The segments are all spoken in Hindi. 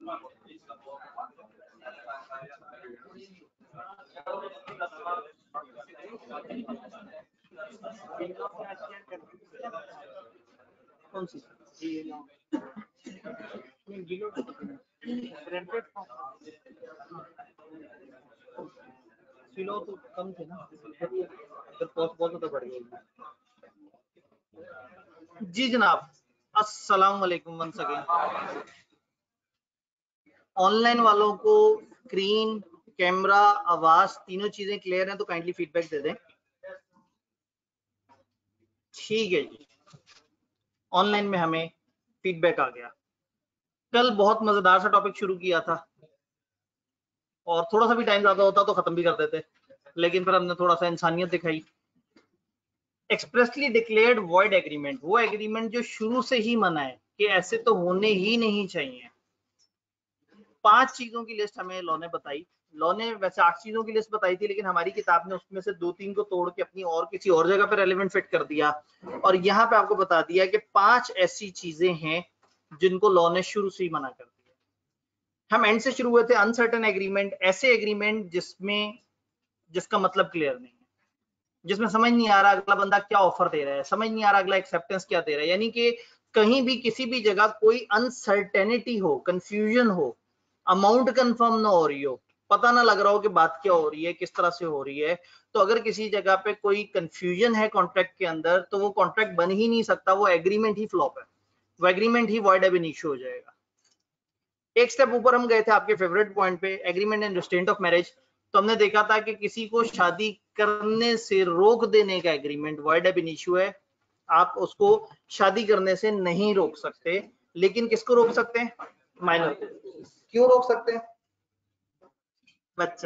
कौन सी किलो तो कम थे ना, तो कॉस्ट बहुत ज़्यादा बढ़ गई। जी जनाब, अस्सलाम वालेकुम वंस अगेन। ऑनलाइन वालों को स्क्रीन, कैमरा, आवाज तीनों चीजें क्लियर हैं तो काइंडली फीडबैक दे दें। ठीक है जी, ऑनलाइन में हमें फीडबैक आ गया। कल बहुत मजेदार सा टॉपिक शुरू किया था और थोड़ा सा भी टाइम ज्यादा होता तो खत्म भी कर देते, लेकिन फिर हमने थोड़ा सा इंसानियत दिखाई। एक्सप्रेसली डिक्लेयर्ड वॉइड एग्रीमेंट, वो एग्रीमेंट जो शुरू से ही मना है कि ऐसे तो होने ही नहीं चाहिए। 5 चीजों की लिस्ट हमें लॉ ने बताई। लॉ ने वैसे 8 चीजों की लिस्ट बताई थी, लेकिन हमारी किताब ने उसमें से 2-3 को तोड़ के अपनी और किसी और जगह पे रेलेवेंट फिट कर दिया और यहाँ पे आपको बता दिया कि 5 ऐसी चीजें हैं जिनको लॉ ने शुरू से ही मना कर दिया। हम एंड से शुरू हुए थे। अनसर्टेन एग्रीमेंट, ऐसे एग्रीमेंट जिसका मतलब क्लियर नहीं है, जिसमें समझ नहीं आ रहा अगला बंदा क्या ऑफर दे रहा है, समझ नहीं आ रहा अगला एक्सेप्टेंस क्या दे रहा है, यानी कि कहीं भी किसी भी जगह कोई अनसर्टेनिटी हो, कंफ्यूजन हो, अमाउंट कंफर्म ना हो रही हो, पता ना लग रहा हो कि बात क्या हो रही है, किस तरह से हो रही है, तो अगर किसी जगह पे कोई कंफ्यूजन है कॉन्ट्रैक्ट के अंदर तो वो कॉन्ट्रैक्ट बन ही नहीं सकता, वो एग्रीमेंट ही फ्लॉप है, वो एग्रीमेंट ही वॉइड एब इनिशियो हो जाएगा। एक स्टेप ऊपर हम गए थे आपके फेवरेट पॉइंट पे, agreement and restraint of marriage. तो हमने देखा था कि किसी को शादी करने से रोक देने का एग्रीमेंट वॉइड एब इनिशियो है। आप उसको शादी करने से नहीं रोक सकते, लेकिन किसको रोक सकते हैं? माइनर। क्यों रोक सकते हैं? बच्चा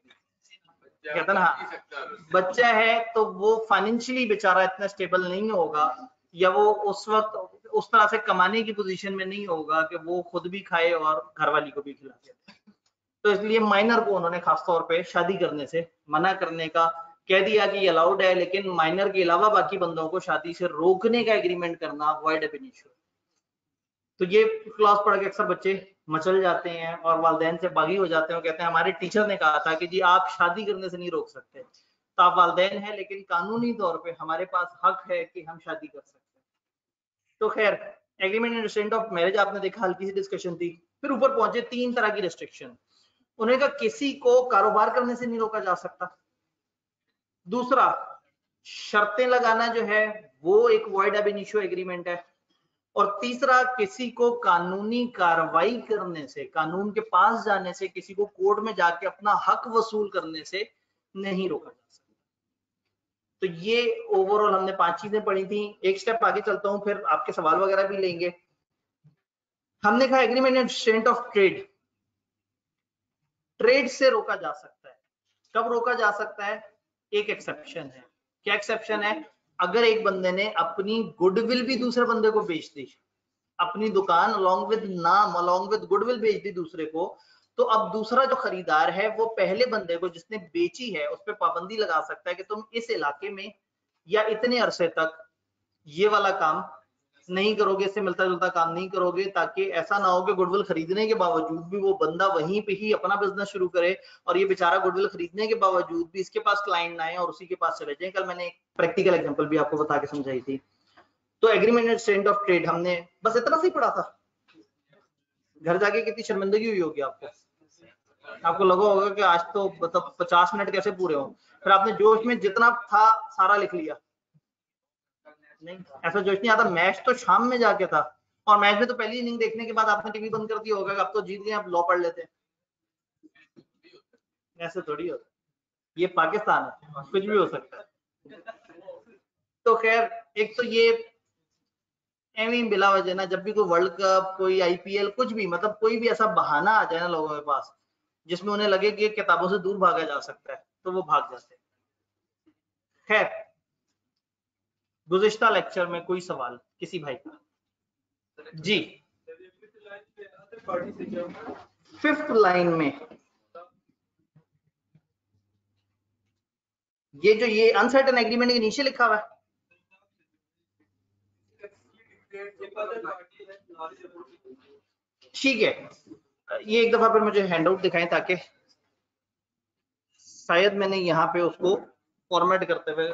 कहता ना, बच्चा है तो वो फाइनेंशियली बेचारा इतना स्टेबल नहीं होगा, या वो उस वक्त उस तरह से कमाने की पोजीशन में नहीं होगा कि वो खुद भी खाए और घरवाली को भी खिला दे। तो इसलिए माइनर को उन्होंने खासतौर पे शादी करने से मना करने का कह दिया कि ये अलाउड है, लेकिन माइनर के अलावा बाकी बंदों को शादी से रोकने का एग्रीमेंट करना वॉइड एब इनिशियो। तो ये क्लास पढ़ के अक्सर बच्चे मचल जाते हैं और वालिदैन से बागी हो जाते हैं, कहते हैं हमारे टीचर ने कहा था कि जी आप शादी करने से नहीं रोक सकते। तो आप वालिदैन हैं, लेकिन कानूनी तौर पे हमारे पास हक है कि हम शादी कर सकते हैं। तो खैर, agreement and restraint of marriage आपने देखा, हल्की सी डिस्कशन थी। फिर ऊपर पहुंचे 3 तरह की रिस्ट्रिक्शन। उन्हें कहा किसी को कारोबार करने से नहीं रोका जा सकता। दूसरा, शर्तें लगाना जो है वो एक वॉइड एब इनिशियो एग्रीमेंट है। और तीसरा, किसी को कानूनी कार्रवाई करने से, कानून के पास जाने से, किसी को कोर्ट में जाके अपना हक वसूल करने से नहीं रोका जा सकता। तो ये ओवरऑल हमने 5 चीजें पढ़ी थी। एक स्टेप आगे चलता हूं, फिर आपके सवाल वगैरह भी लेंगे। हमने कहा agreement and restraint of trade, trade से रोका जा सकता है। कब रोका जा सकता है? एक एक्सेप्शन है। क्या एक्सेप्शन है? अगर एक बंदे ने अपनी गुडविल भी दूसरे बंदे को बेच दी, अपनी दुकान अलॉन्ग विद नाम, अलॉन्ग विद गुडविल बेच दी दूसरे को, तो अब दूसरा जो खरीदार है वो पहले बंदे को जिसने बेची है उस पर पाबंदी लगा सकता है कि तुम इस इलाके में या इतने अरसे तक ये वाला काम नहीं करोगे, इससे मिलता जुलता काम नहीं करोगे, ताकि ऐसा ना हो कि गुडविल खरीदने के बावजूद भी वो बंदा वहीं पे ही अपना बिजनेस शुरू करे और ये बेचारा गुडविल खरीदने के बावजूद भी इसके पास क्लाइंट ना आए और उसी के पास चले जाए। कल मैंने एक प्रैक्टिकल एग्जांपल भी आपको बता के समझाई थी। तो agreement and restraint of trade हमने बस इतना सी पढ़ा था। घर जाके कितनी शर्मिंदगी हुई होगी आपको, आपको लगा होगा कि आज तो मतलब 50 मिनट कैसे पूरे हो। फिर आपने जोश में जितना था सारा लिख लिया। नहीं, ऐसा जोश नहीं आता। मैच तो शाम में जाके था और मैच में तो पहली इनिंग देखने के बाद आपने टीवी बंद कर दिया होगा कि अब तो जीत गए, आप लॉ पढ़ लेते हैं। ऐसे थोड़ी होता, ये पाकिस्तान है, कुछ भी हो सकता है। तो खैर, एक तो ये एवं बिला वजह ना, जब भी कोई वर्ल्ड कप, कोई आईपीएल, कुछ भी, मतलब कोई भी ऐसा बहाना आ जाए ना लोगों के पास जिसमें उन्हें लगे कि किताबों से दूर भागा जा सकता है, तो वो भाग जाते हैं। खैर, गुज़िश्ता लेक्चर में कोई सवाल किसी भाई का? जी, 5th लाइन में ये अनसर्टेन एग्रीमेंट के नीचे लिखा हुआ है। ठीक है, ये एक दफा फिर मुझे हैंडआउट दिखाएं ताकि शायद मैंने यहाँ पे उसको फॉर्मेट करते हुए,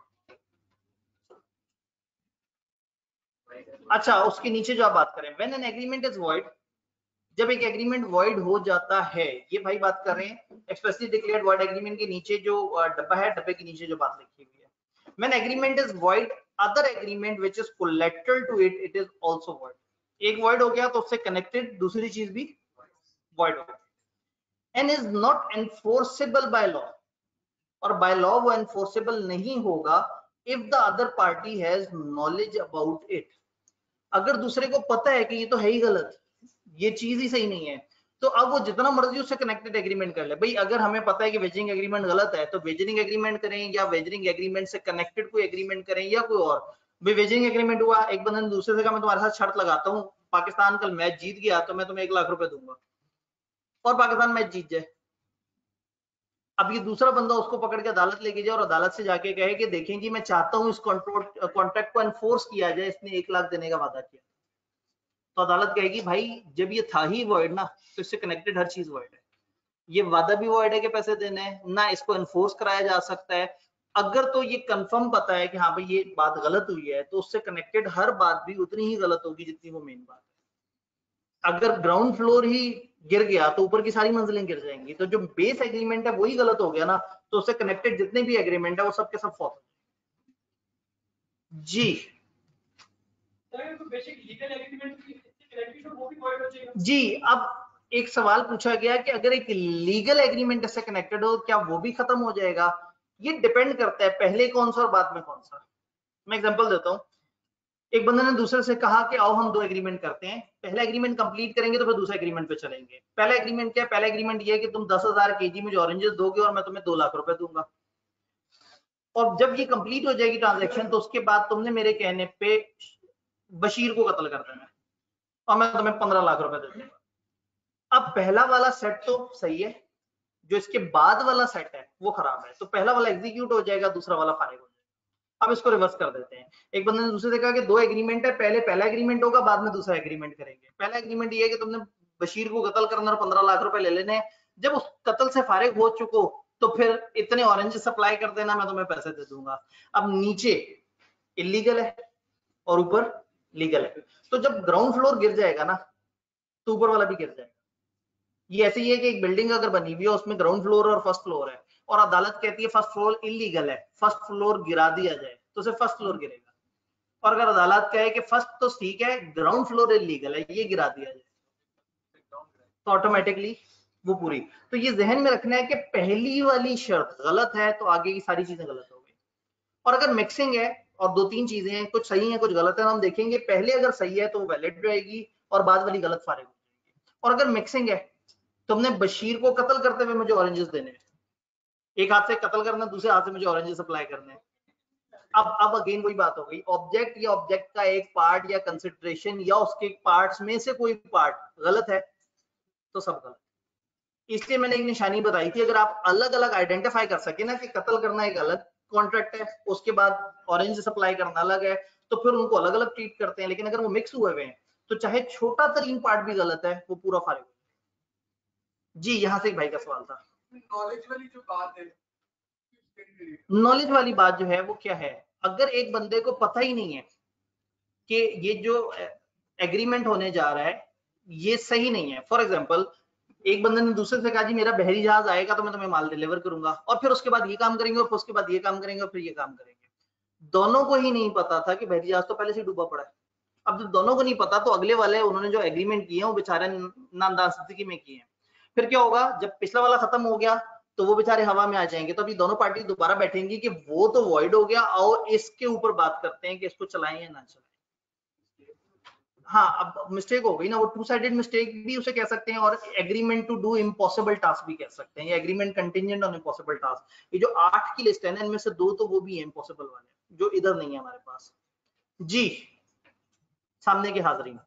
अच्छा उसके नीचे जो आप बात करें, when an agreement is void, जब एक एग्रीमेंट वॉइड हो जाता है, ये भाई बात कर रहे हैं एक्सप्रेसली डिक्लेयर्ड वॉइड एग्रीमेंट के नीचे जो डब्बा है, डब्बे के नीचे जो बात लिखी हुई है, when agreement is void other agreement which is collateral to it, it is also void. एक वॉइड हो गया तो उससे कनेक्टेड दूसरी चीज भी वॉइड हो गई, and is not enforceable by law, और बाय लॉ वो एनफोर्सेबल नहीं होगा if the other party has knowledge about it, अगर दूसरे को पता है कि ये तो है ही गलत, ये चीज ही सही नहीं है, तो अब वो जितना मर्जी उससे कनेक्टेड एग्रीमेंट कर ले। भाई अगर हमें पता है कि वेजरिंग एग्रीमेंट गलत है तो वेजरिंग एग्रीमेंट करें, या वेजरिंग एग्रीमेंट से कनेक्टेड कोई एग्रीमेंट करें, या कोई और। भाई वेजरिंग एग्रीमेंट हुआ, एक बंदे ने दूसरे से कहा मैं तुम्हारे साथ शर्त लगाता हूँ, पाकिस्तान कल मैच जीत गया तो मैं तुम्हें 1 लाख रुपए दूंगा, और पाकिस्तान मैच जीत जाए। अब ये दूसरा बंदा उसको पकड़ के अदालत लेके जाए और अदालत से जाके कहे कि देखें जी मैं चाहता हूं इस कॉन्ट्रैक्ट को एनफोर्स किया जाए, इसने 1 लाख देने का वादा किया, तो अदालत कहेगी भाई जब ये था ही वॉइड ना, तो इससे कनेक्टेड हर चीज वॉइड है, ये वादा भी वॉइड है कि पैसे देने हैं ना, इसको एनफोर्स कराया जा सकता है। अगर तो ये कंफर्म पता है कि हाँ भाई ये बात गलत हुई है, तो उससे कनेक्टेड हर बात भी उतनी ही गलत होगी जितनी वो मेन बात है। अगर ग्राउंड फ्लोर ही गिर गया तो ऊपर की सारी मंजिलें गिर जाएंगी, तो जो बेस एग्रीमेंट है वही गलत हो गया ना, तो उससे कनेक्टेड जितने भी एग्रीमेंट है वो सब के सब फॉल्स जी। जी अब एक सवाल पूछा गया कि अगर एक लीगल एग्रीमेंट से कनेक्टेड हो क्या वो भी खत्म हो जाएगा, ये डिपेंड करता है पहले कौन सा और बाद में कौन सा। मैं एग्जांपल देता हूं, एक बंदे ने दूसरे से कहा कि आओ हम 2 एग्रीमेंट करते हैं, पहला एग्रीमेंट कंप्लीट करेंगे तो फिर दूसरा एग्रीमेंट पे चलेंगे। पहला एग्रीमेंट क्या है? पहला एग्रीमेंट ये है कि तुम 10,000 केजी मुझे ऑरेंजेस दोगे और मैं तुम्हें 2 लाख रुपए दूंगा, और जब ये कंप्लीट हो जाएगी ट्रांजेक्शन तो उसके बाद तुमने मेरे कहने पे बशीर को कत्ल कर देना और मैं तुम्हें 15 लाख रुपए दे दूंगा। अब पहला वाला सेट तो सही है, जो इसके बाद वाला सेट है वो खराब है, तो पहला वाला एग्जीक्यूट हो जाएगा, दूसरा वाला फारिग हो जाएगा। अब इसको रिवर्स कर देते हैं, एक बंदे ने दूसरे से कहा कि 2 एग्रीमेंट है, पहले पहला एग्रीमेंट होगा बाद में दूसरा एग्रीमेंट करेंगे। पहला एग्रीमेंट ये है कि तुमने बशीर को कत्ल करना और 15 लाख रुपए ले लेने, जब उस कत्ल से फारिग हो चुको तो फिर इतने ऑरेंज सप्लाई कर देना, मैं तुम्हें पैसे दे दूंगा। अब नीचे इलीगल है और ऊपर लीगल है, तो जब ग्राउंड फ्लोर गिर जाएगा ना तो ऊपर वाला भी गिर जाएगा। ये ऐसे ही है कि एक बिल्डिंग अगर बनी हुई है उसमें ग्राउंड फ्लोर और फर्स्ट फ्लोर है, और अदालत कहती है फर्स्ट फ्लोर इलीगल है, फर्स्ट फ्लोर गिरा दिया जाए तो सिर्फ फर्स्ट फ्लोर गिरेगा, और अगर अदालत कहे कि फर्स्ट तो ठीक है ग्राउंड फ्लोर इलीगल है ये गिरा दिया जाए तो ऑटोमेटिकली वो पूरी। तो ये जहन में रखना है कि पहली वाली शर्त गलत है तो आगे की सारी चीजें गलत हो गई, और अगर मिक्सिंग है और 2-3 चीजें हैं, कुछ सही है कुछ गलत है, हम देखेंगे पहले अगर सही है तो वो वैलिड रहेगी और बाद वाली गलत फारिग हो जाएगी। और अगर मिक्सिंग है, तुमने बशीर को कत्ल करते हुए मुझे ऑरेंजेस देने हैं, एक हाथ से कत्ल करना दूसरे हाथ से मुझे ऑरेंजेस सप्लाई करने हैं। अब अगेन वही बात हो गई, ऑब्जेक्ट या ऑब्जेक्ट का एक पार्ट या कंसिडरेशन या उसके पार्ट्स में से कोई पार्ट गलत है तो सब गलत। इसलिए मैंने एक निशानी बताई थी, अगर आप अलग अलग आइडेंटिफाई कर सके ना कि कत्ल करना एक अलग कॉन्ट्रैक्ट है, उसके बाद ऑरेंज सप्लाई करना अलग है, तो फिर उनको अलग अलग ट्रीट करते हैं। लेकिन अगर वो मिक्स हुए हुए हैं तो चाहे छोटा तरीन पार्ट भी गलत है वो पूरा फारिग हो। जी यहाँ से एक भाई का सवाल था, नॉलेज वाली जो बात है, नॉलेज वाली बात जो है वो क्या है, अगर एक बंदे को पता ही नहीं है कि ये जो एग्रीमेंट होने जा रहा है ये सही नहीं है, फॉर एग्जांपल एक बंदे ने दूसरे से कहा जी मेरा बहरी जहाज आएगा तो मैं तुम्हें माल डिलीवर करूंगा, और फिर उसके बाद ये काम करेंगे और फिर उसके बाद ये काम करेंगे और फिर ये काम करेंगे। दोनों को ही नहीं पता था कि बहरी जहाज तो पहले से डूबा पड़ा है। अब जब दोनों को नहीं पता तो अगले वाले उन्होंने जो एग्रीमेंट किए हैं वो बेचारे नामदास्ती में किए हैं, फिर क्या होगा जब पिछला वाला खत्म हो गया तो वो बेचारे हवा में आ जाएंगे, तो अभी दोनों पार्टी दोबारा बैठेंगी कि वो तो वॉइड हो गया और इसके ऊपर बात करते हैं कि इसको चलाएं या ना चलाएं। हाँ अब मिस्टेक हो गई ना, वो 2 साइडेड मिस्टेक भी उसे कह सकते हैं, और agreement to do impossible task भी कह सकते हैं, या agreement contingent on impossible task. ये जो 8 की लिस्ट है ना इनमें से 2 तो वो भी है इम्पॉसिबल वाले जो इधर नहीं है हमारे पास। जी सामने की हाजिरी,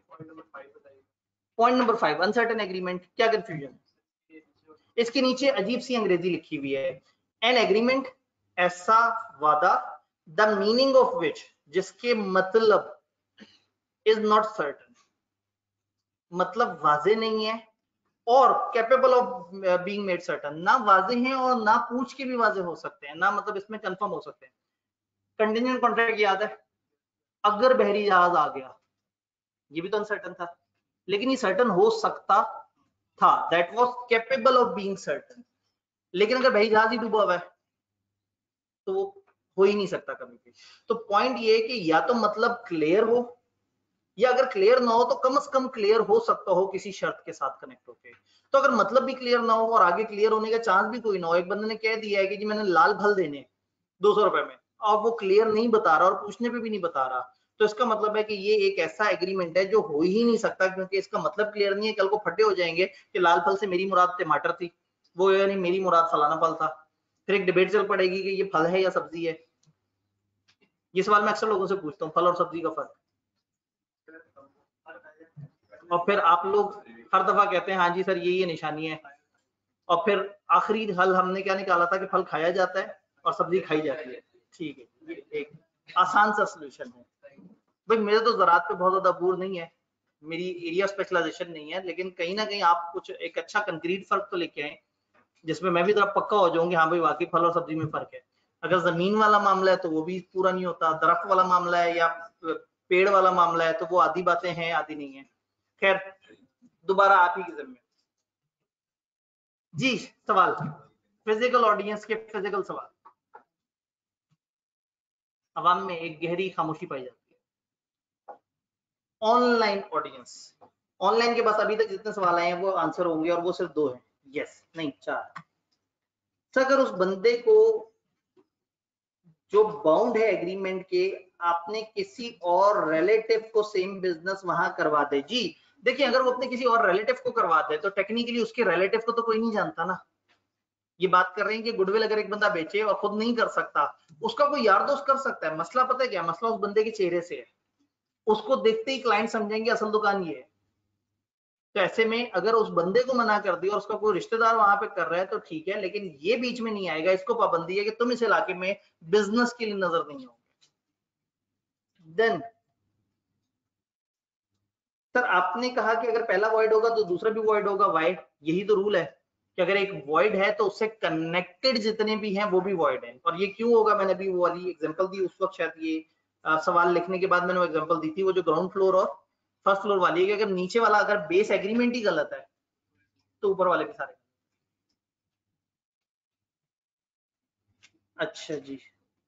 पॉइंट नंबर 5 अनसर्टेन एग्रीमेंट, क्या कंफ्यूजन? इसके नीचे अजीब सी अंग्रेजी लिखी हुई है, एन एग्रीमेंट ऐसा वादा द मीनिंग ऑफ विच, जिसके मतलब इज नॉट सर्टन, मतलब वाजे नहीं है और capable of being made certain, ना वाज़ेह हैं और ना पूछ के भी वाज़ेह हो सकते हैं, ना मतलब इसमें कंफर्म हो सकते हैं। कंटिजेंट कॉन्ट्रैक्ट याद है, अगर बहरी जहाज आ गया, ये भी तो अनसर्टन था, लेकिन ये सर्टन हो सकता था, that was capable of being certain. लेकिन अगर बहरी जहाज ही डूबा हुआ है तो वो हो ही नहीं सकता कभी भी। तो पॉइंट ये है कि या तो मतलब क्लियर हो, या अगर क्लियर ना हो तो कम से कम क्लियर हो सकता हो किसी शर्त के साथ कनेक्ट होके। तो अगर मतलब भी क्लियर ना हो और आगे क्लियर होने का चांस भी कोई ना हो, एक बंदे ने कह दिया है कि जी मैंने लाल फल देने 200 रुपए में, और वो क्लियर नहीं बता रहा और पूछने पे भी नहीं बता रहा, तो इसका मतलब है कि ये एक ऐसा एग्रीमेंट है जो हो ही नहीं सकता, क्योंकि इसका मतलब क्लियर नहीं है। कल को फटे हो जाएंगे कि लाल फल से मेरी मुराद टमाटर थी, वो यानी मेरी मुराद फलाना फल था, फिर एक डिबेट चल पड़ेगी कि ये फल है या सब्जी है। ये सवाल मैं अक्सर लोगों से पूछता हूँ, फल और सब्जी का फर्क, और फिर आप लोग हर दफा कहते हैं हाँ जी सर ये निशानी है, और फिर आखिरी हल हमने क्या निकाला था कि फल खाया जाता है और सब्जी खाई जाती है। ठीक है, ये एक आसान सा सोल्यूशन है। भाई मेरे तो ज़राअत पे बहुत ज्यादा अबूर नहीं है, मेरी एरिया स्पेशलाइजेशन नहीं है, लेकिन कहीं ना कहीं आप कुछ एक अच्छा कंक्रीट फर्क तो लेके आए जिसमें मैं भी जरा पक्का हो जाऊंगी हाँ भाई वाकई फल और सब्जी में फर्क है। अगर जमीन वाला मामला है तो वो भी पूरा नहीं होता, दरख्त वाला मामला है या पेड़ वाला मामला है तो वो आधी बातें हैं आधी नहीं है। खैर दोबारा आप ही की जिम्मे। जी सवाल, फिजिकल ऑडियंस के फिजिकल सवाल। अवाम में एक गहरी खामोशी पाई जाती है। ऑनलाइन ऑडियंस, ऑनलाइन के पास अभी तक जितने सवाल आए हैं वो आंसर होंगे, और वो सिर्फ 2 हैं, यस नहीं 4। तो अगर उस बंदे को जो बाउंड है एग्रीमेंट के, आपने किसी और रिलेटिव को सेम बिजनेस वहां करवा दे, जी देखिए अगर वो अपने किसी और रिलेटिव को करवा दे तो टेक्निकली उसके रिलेटिव को तो कोई नहीं जानता ना। ये बात कर रहे हैं कि गुडविल अगर एक बंदा बेचे और खुद नहीं कर सकता, उसका कोई यार दोस्त कर सकता है। मसला पता है क्या, मसला उस बंदे के चेहरे से है, उसको देखते ही क्लाइंट समझेंगे असल दुकान ये है। तो ऐसे में अगर उस बंदे को मना कर दिया और उसका कोई रिश्तेदार वहां पे कर रहा है तो ठीक है, लेकिन ये बीच में नहीं आएगा, इसको पाबंदी है कि तुम इस इलाके में बिजनेस के लिए नजर नहीं आओगे। देन सर आपने कहा कि अगर पहला वॉइड होगा तो दूसरा भी वॉइड होगा, वाई? यही तो रूल है कि अगर एक वॉइड है तो उससे कनेक्टेड जितने भी हैं वो भी वॉइड है। और ये क्यों होगा, मैंने अभी वो वाली एग्जांपल दी उस वक्त, शायद ये सवाल लिखने के बाद मैंने वो एग्जांपल दी थी, वो जो ग्राउंड फ्लोर और फर्स्ट फ्लोर वाली है, कि अगर नीचे वाला अगर बेस एग्रीमेंट ही गलत है तो ऊपर वाले भी सारे। अच्छा जी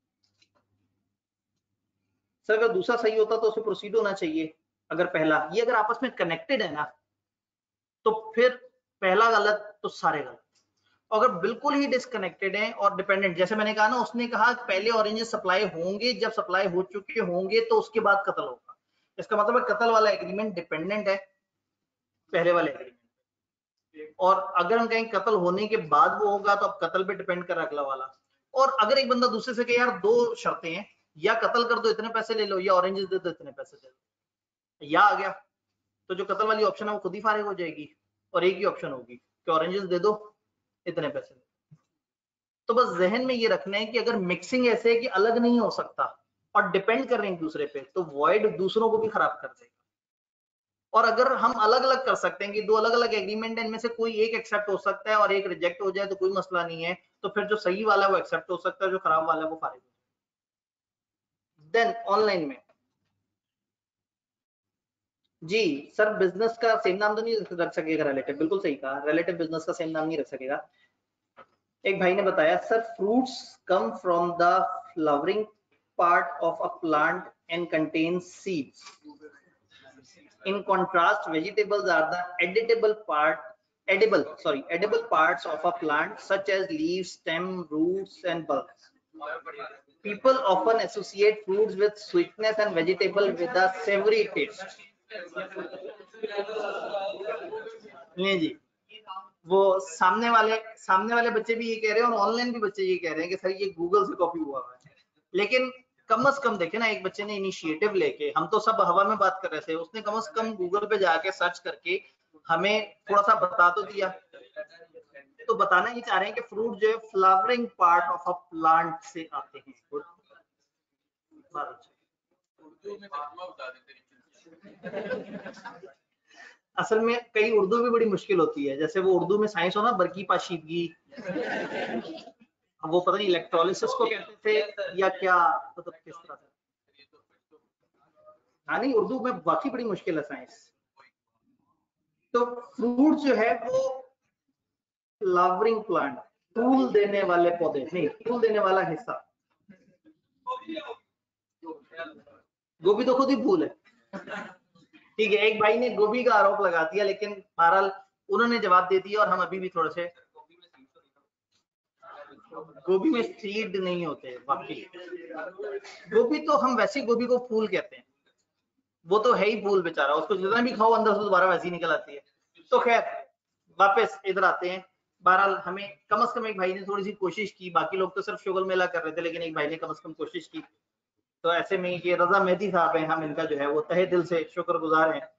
सर, अगर दूसरा सही होता तो उसे प्रोसीड होना चाहिए। अगर पहला ये अगर आपस में कनेक्टेड है ना तो फिर पहला गलत तो सारे गलत। अगर बिल्कुल ही डिस्कनेक्टेड है और डिपेंडेंट, जैसे मैंने कहा ना, उसने कहा पहले ऑरेंजेस सप्लाई होंगे, जब सप्लाई हो चुके होंगे तो उसके बाद कत्ल होगा, इसका मतलब है कत्ल वाला एग्रीमेंट डिपेंडेंट है पहले वाले एग्रीमेंट। और अगर हम कहें कत्ल होने के बाद वो होगा तो अब कत्ल पे डिपेंड कर अगला वाला। और अगर एक बंदा दूसरे से कहे यार 2 शर्तें हैं, या कत्ल कर दो इतने पैसे ले लो, या ऑरेंजेस दे दो इतने पैसे दे दो, या आ गया तो जो कत्ल वाली ऑप्शन है वो खुद ही फारिग हो जाएगी, और एक ही ऑप्शन होगी कि ऑरेंजेस दे दो इतने पैसे दे। तो बस जहन में ये रखना है कि अगर मिक्सिंग ऐसे है कि अलग नहीं हो सकता और डिपेंड कर रहे हैं एक दूसरे पे, तो वॉइड दूसरों को भी खराब कर देगा। और अगर हम अलग अलग कर सकते हैं कि 2 अलग अलग एग्रीमेंट है, इनमें से कोई एक एक्सेप्ट हो सकता है और एक रिजेक्ट हो जाए तो कोई मसला नहीं है, तो फिर जो सही वाला है वो एक्सेप्ट हो सकता है, जो खराब वाला है वो फारिग हो जाए। देन ऑनलाइन में जी सर, बिजनेस का सेम नाम तो नहीं रख सकेगा रिलेटिव, बिल्कुल सही कहा, रिलेटिव बिजनेस का सेम नाम नहीं रख सकेगा। एक भाई ने बताया sir, fruits come from the flowering part of a plant and contain seeds. In contrast, vegetables are the edible parts of a plant, such as leaves, stem, roots, and bulbs. People often associate fruits with sweetness and vegetable with a savory taste. नहीं जी, वो सामने वाले बच्चे भी ये कह रहे हैं और ऑनलाइन भी बच्चे ये कह रहे हैं कि सर ये गूगल से कॉपी हुआ है। लेकिन कम से कम देखे ना, एक बच्चे ने इनिशिएटिव लेके, हम तो सब हवा में बात कर रहे थे, उसने कम से कम गूगल पे जाके सर्च करके हमें थोड़ा सा बता तो दिया। तो बताना ये चाह रहे हैं कि फ्रूट जो है flowering part of a plant से आते हैं। असल में कई उर्दू भी बड़ी मुश्किल होती है, जैसे वो उर्दू में साइंस हो ना, बरकी पाशीदगी, वो पता नहीं इलेक्ट्रोलिसिस को कहते थे या क्या, मतलब किस तरह से। हाँ नहीं, उर्दू में वाकई बड़ी मुश्किल है साइंस। तो फ्रूट जो है वो फ्लावरिंग प्लांट, फूल देने वाले पौधे, नहीं फूल देने वाला हिस्सा। गोभी तो खुद ही फूल है। ठीक है, एक भाई ने गोभी का आरोप लगा दिया, लेकिन बहरहाल उन्होंने जवाब दे दिया, और हम अभी भी थोड़े से, गोभी में सीड नहीं होते वाकई। गोभी तो हम वैसे गोभी को फूल कहते हैं, वो तो है ही फूल बेचारा, उसको जितना भी खाओ अंदर से दोबारा वैसे ही निकल आती है। तो खैर वापस इधर आते हैं। बहरहाल हमें कम से कम एक भाई ने थोड़ी सी कोशिश की, बाकी लोग तो सिर्फ शुगल मेला कर रहे थे, लेकिन एक भाई ने कम से कम कोशिश की। तो ऐसे में ये रजा मेहदी साहब हैं, हम इनका जो है वो तहे दिल से शुक्रगुजार हैं।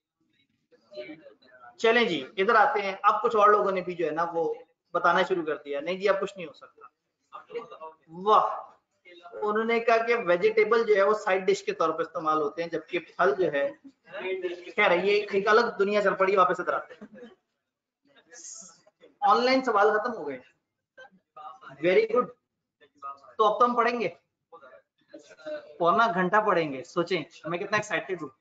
चलें जी, इधर आते हैं। अब कुछ और लोगों ने भी जो है ना वो बताना शुरू कर दिया, नहीं जी अब कुछ नहीं हो सकता। वाह, उन्होंने कहा कि वेजिटेबल जो है वो साइड डिश के तौर पर इस्तेमाल होते हैं, जबकि फल जो है, खैर ये एक अलग दुनिया चल पड़ी। वापस इधर आते हैं। ऑनलाइन सवाल खत्म हो गए, वेरी गुड। तो अब तो हम पढ़ेंगे, पौना घंटा पढ़ेंगे, सोचें मैं कितना एक्साइटेड हूँ।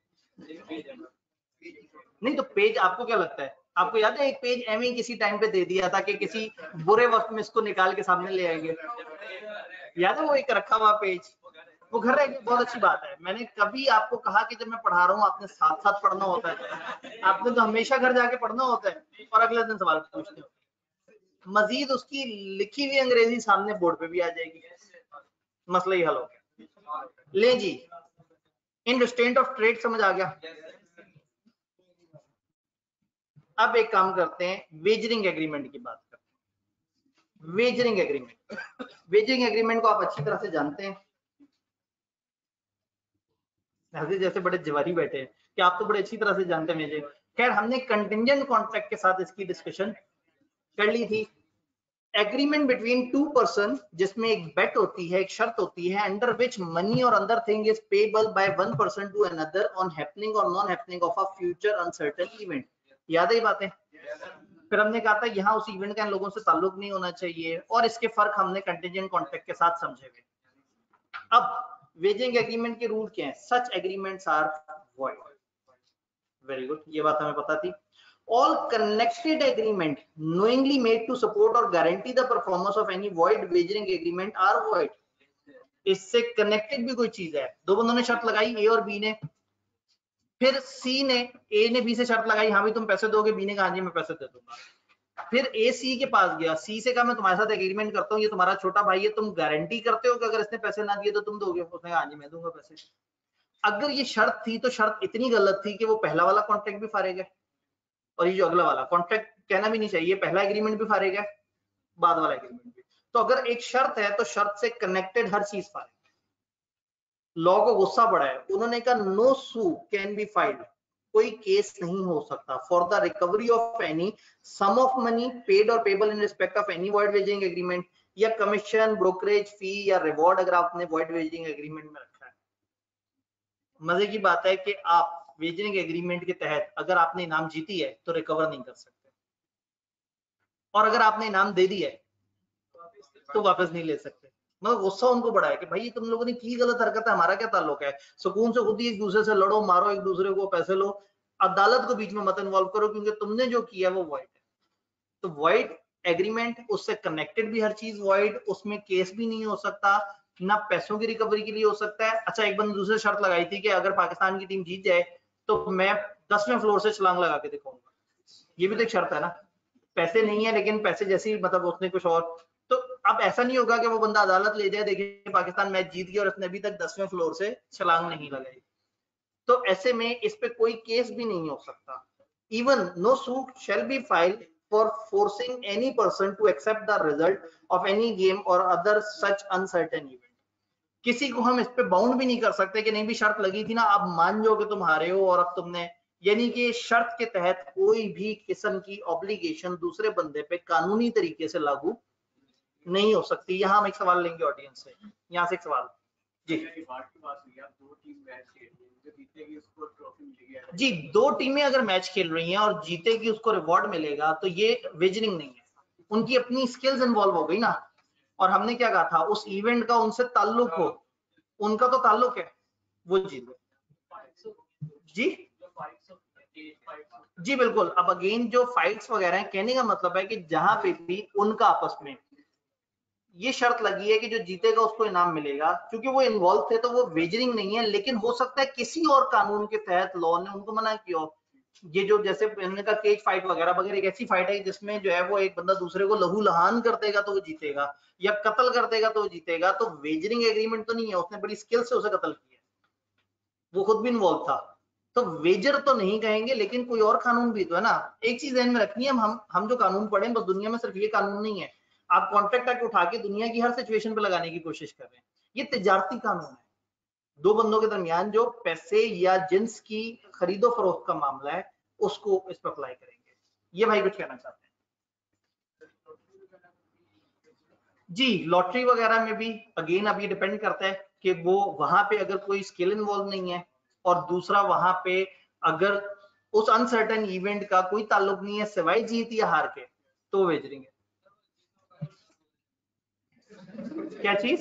नहीं तो पेज आपको क्या लगता है, आपको याद है एक पेज एम किसी टाइम पे दे दिया था कि किसी बुरे वक्त में इसको निकाल के सामने ले आएंगे, याद है वो एक रखा हुआ पेज, वो घर रह गया। बहुत अच्छी बात है। मैंने कभी आपको कहा कि जब मैं पढ़ा रहा हूँ आपने साथ साथ पढ़ना होता है, आपने तो हमेशा घर जाके पढ़ना होता है और अगले दिन सवाल पूछते हो। मजीद उसकी लिखी हुई अंग्रेजी सामने बोर्ड पे भी आ जाएगी, मसला ही हल हो गया। ले जी, इन स्टेट ऑफ ट्रेड समझ आ गया। अब एक काम करते हैं, वेजरिंग एग्रीमेंट की बात करते हैं। वेजरिंग एग्रीमेंट, वेजरिंग एग्रीमेंट को आप अच्छी तरह से जानते हैं, जैसे बड़े जवारी बैठे हैं कि आप तो बड़े अच्छी तरह से जानते हैं वेजरिंग। खैर हमने कंटिंजेंट कॉन्ट्रैक्ट के साथ इसकी डिस्कशन कर ली थी। एग्रीमेंट बिटवीन टू पर्सन, जिसमें एक बेट होती है, एक शर्त होती है, अंडर विच मनी और other thing is payable by one person to another on happening और non happening of a future uncertain event. याद है ये बातें? फिर हमने कहा था यहाँ उस इवेंट का इन लोगों से ताल्लुक नहीं होना चाहिए, और इसके फर्क हमने कंटिंजेंट कॉन्ट्रैक्ट के साथ समझे हुए। अब वेजिंग एग्रीमेंट के रूल क्या है? Such agreements are void. Very good, ये बात हमें पता थी। All connected agreement knowingly made to support or guarantee the performance of any void wagering agreement are void. इससे कनेक्टेड भी कोई चीज है, दो बंदों ने शर्त लगाई, ए और बी ने, फिर सी ने, ए ने बी से शर्त लगाई, हाँ भी तुम पैसे दोगे, बी ने कहा जी मैं पैसे दे दूंगा। फिर ए सी के पास गया, सी से कहा मैं तुम्हारे साथ एग्रीमेंट करता हूँ, ये तुम्हारा छोटा भाई है, तुम गारंटी करते हो कि अगर इसने पैसे ना दिए तो तुम दोगे? उसने कहा हाँ जी मैं दूंगा पैसे। अगर ये शर्त थी तो शर्त इतनी गलत थी कि वो पहला वाला कॉन्ट्रैक्ट भी फाड़ेगा, और ये जो अगला वाला कॉन्ट्रैक्ट कहना भी नहीं चाहिए, पहला एग्रीमेंट भी फाड़ेगा, बाद वाला एग्रीमेंट भी। तो अगर एक शर्त है तो शर्त से कनेक्टेड हर चीज फाड़ेगा। लॉ को गुस्सा पड़ा है, उन्होंने कहा no suit can be filed, कोई केस नहीं हो सकता for the recovery of any sum of money paid और payable in respect of any void wagering agreement, या कमीशन, ब्रोकरेज फी या रिवॉर्ड अगर आपने वॉइड वेजिंग एग्रीमेंट में रखा है। मजे की बात है कि आप वेजिंग एग्रीमेंट के तहत अगर आपने इनाम जीती है तो रिकवर नहीं कर सकते, और अगर आपने इनाम दे दिया है तो वापस नहीं ले सकते। मतलब गुस्सा उनको बड़ा है कि भाई तुम लोगों ने की गलत हरकत है, हमारा क्या ताल्लुक है, सुकून से खुद ही एक दूसरे से लड़ो, मारो एक दूसरे को, पैसे लो, अदालत को बीच में मत इन्वॉल्व करो, क्योंकि तुमने जो किया वो वॉइड है। तो वॉइड एग्रीमेंट, उससे कनेक्टेड भी हर चीज वॉइड, उसमें केस भी नहीं हो सकता, ना पैसों की रिकवरी के लिए हो सकता है। अच्छा, एक बंदे दूसरे शर्त लगाई थी कि अगर पाकिस्तान की टीम जीत जाए तो मैं 10वें फ्लोर से छलांग लगा के दिखाऊंगा, ये भी तो एक शर्त है ना। पैसे नहीं है, लेकिन पैसे जैसी मतलब उसने कुछ और, तो अब ऐसा नहीं होगा कि वो बंदा अदालत ले जाए, देखिए पाकिस्तान मैच जीत गया और उसने अभी तक 10वें फ्लोर से छलांग नहीं लगाई, तो ऐसे में इस पे कोई केस भी नहीं हो सकता। Even no suit shall be filed for forcing any person to accept the result of any game और अदर सच अनसर्टेन इवेंट। किसी को हम इस पे बाउंड भी नहीं कर सकते कि नहीं भी शर्त लगी थी ना, आप मान जाओ कि तुम हारे हो और अब तुमने, यानी कि शर्त के तहत कोई भी किस्म की ऑब्लिगेशन दूसरे बंदे पे कानूनी तरीके से लागू नहीं हो सकती। यहाँ हम एक सवाल लेंगे ऑडियंस से, यहाँ से एक सवाल जी। जो जीतेगी उसको ट्रॉफी मिलेगी। जी, 2 टीमें अगर मैच खेल रही हैं और जीतेगी उसको रिवॉर्ड मिलेगा, तो ये वेजरिंग नहीं है, उनकी अपनी स्किल्स इन्वॉल्व हो गई ना। और हमने क्या कहा था, उस इवेंट का उनसे ताल्लुक हो, उनका तो ताल्लुक है, वो जीत गए। जी जी बिल्कुल। अब अगेन जो फाइट्स वगैरह हैं, कहने का मतलब है कि जहां पे भी उनका आपस में ये शर्त लगी है कि जो जीतेगा उसको इनाम मिलेगा, क्योंकि वो इन्वॉल्व थे, तो वो वेजरिंग नहीं है। लेकिन हो सकता है किसी और कानून के तहत लॉ ने उनको मना किया हो। ये जो जैसे इन्होंने कहा केज फाइट वगैरह वगैरह, एक ऐसी फाइट है जिसमें जो है वो एक बंदा दूसरे को लहू लहान कर देगा तो वो जीतेगा, या कत्ल कर देगा तो वो जीतेगा। तो वेजरिंग एग्रीमेंट तो नहीं है, उसने बड़ी स्किल से उसे कत्ल किया, वो खुद भी इन्वॉल्व था। तो वेजर तो नहीं कहेंगे, लेकिन कोई और कानून भी तो है ना। एक चीज ध्यान में रखनी है, हम जो कानून पढ़े बस दुनिया में सिर्फ ये कानून नहीं है। आप कॉन्ट्रैक्ट एक्ट उठा के दुनिया की हर सिचुएशन पे लगाने की कोशिश कर रहे हैं। ये तिजारती कानून है, दो बंदों के दरमियान जो पैसे या जिन्स की खरीदो फरोख्त का मामला है, उसको इस पर अप्लाई करेंगे। ये भाई कुछ कहना चाहते हैं? जी, लॉटरी वगैरह में भी अगेन अब ये डिपेंड करता है कि वो वहां पे अगर कोई स्किल इन्वॉल्व नहीं है, और दूसरा वहां पे अगर उस अनसर्टेन इवेंट का कोई ताल्लुक नहीं है सिवाय जीत या हार के, तो वेजरिंग है। क्या चीज?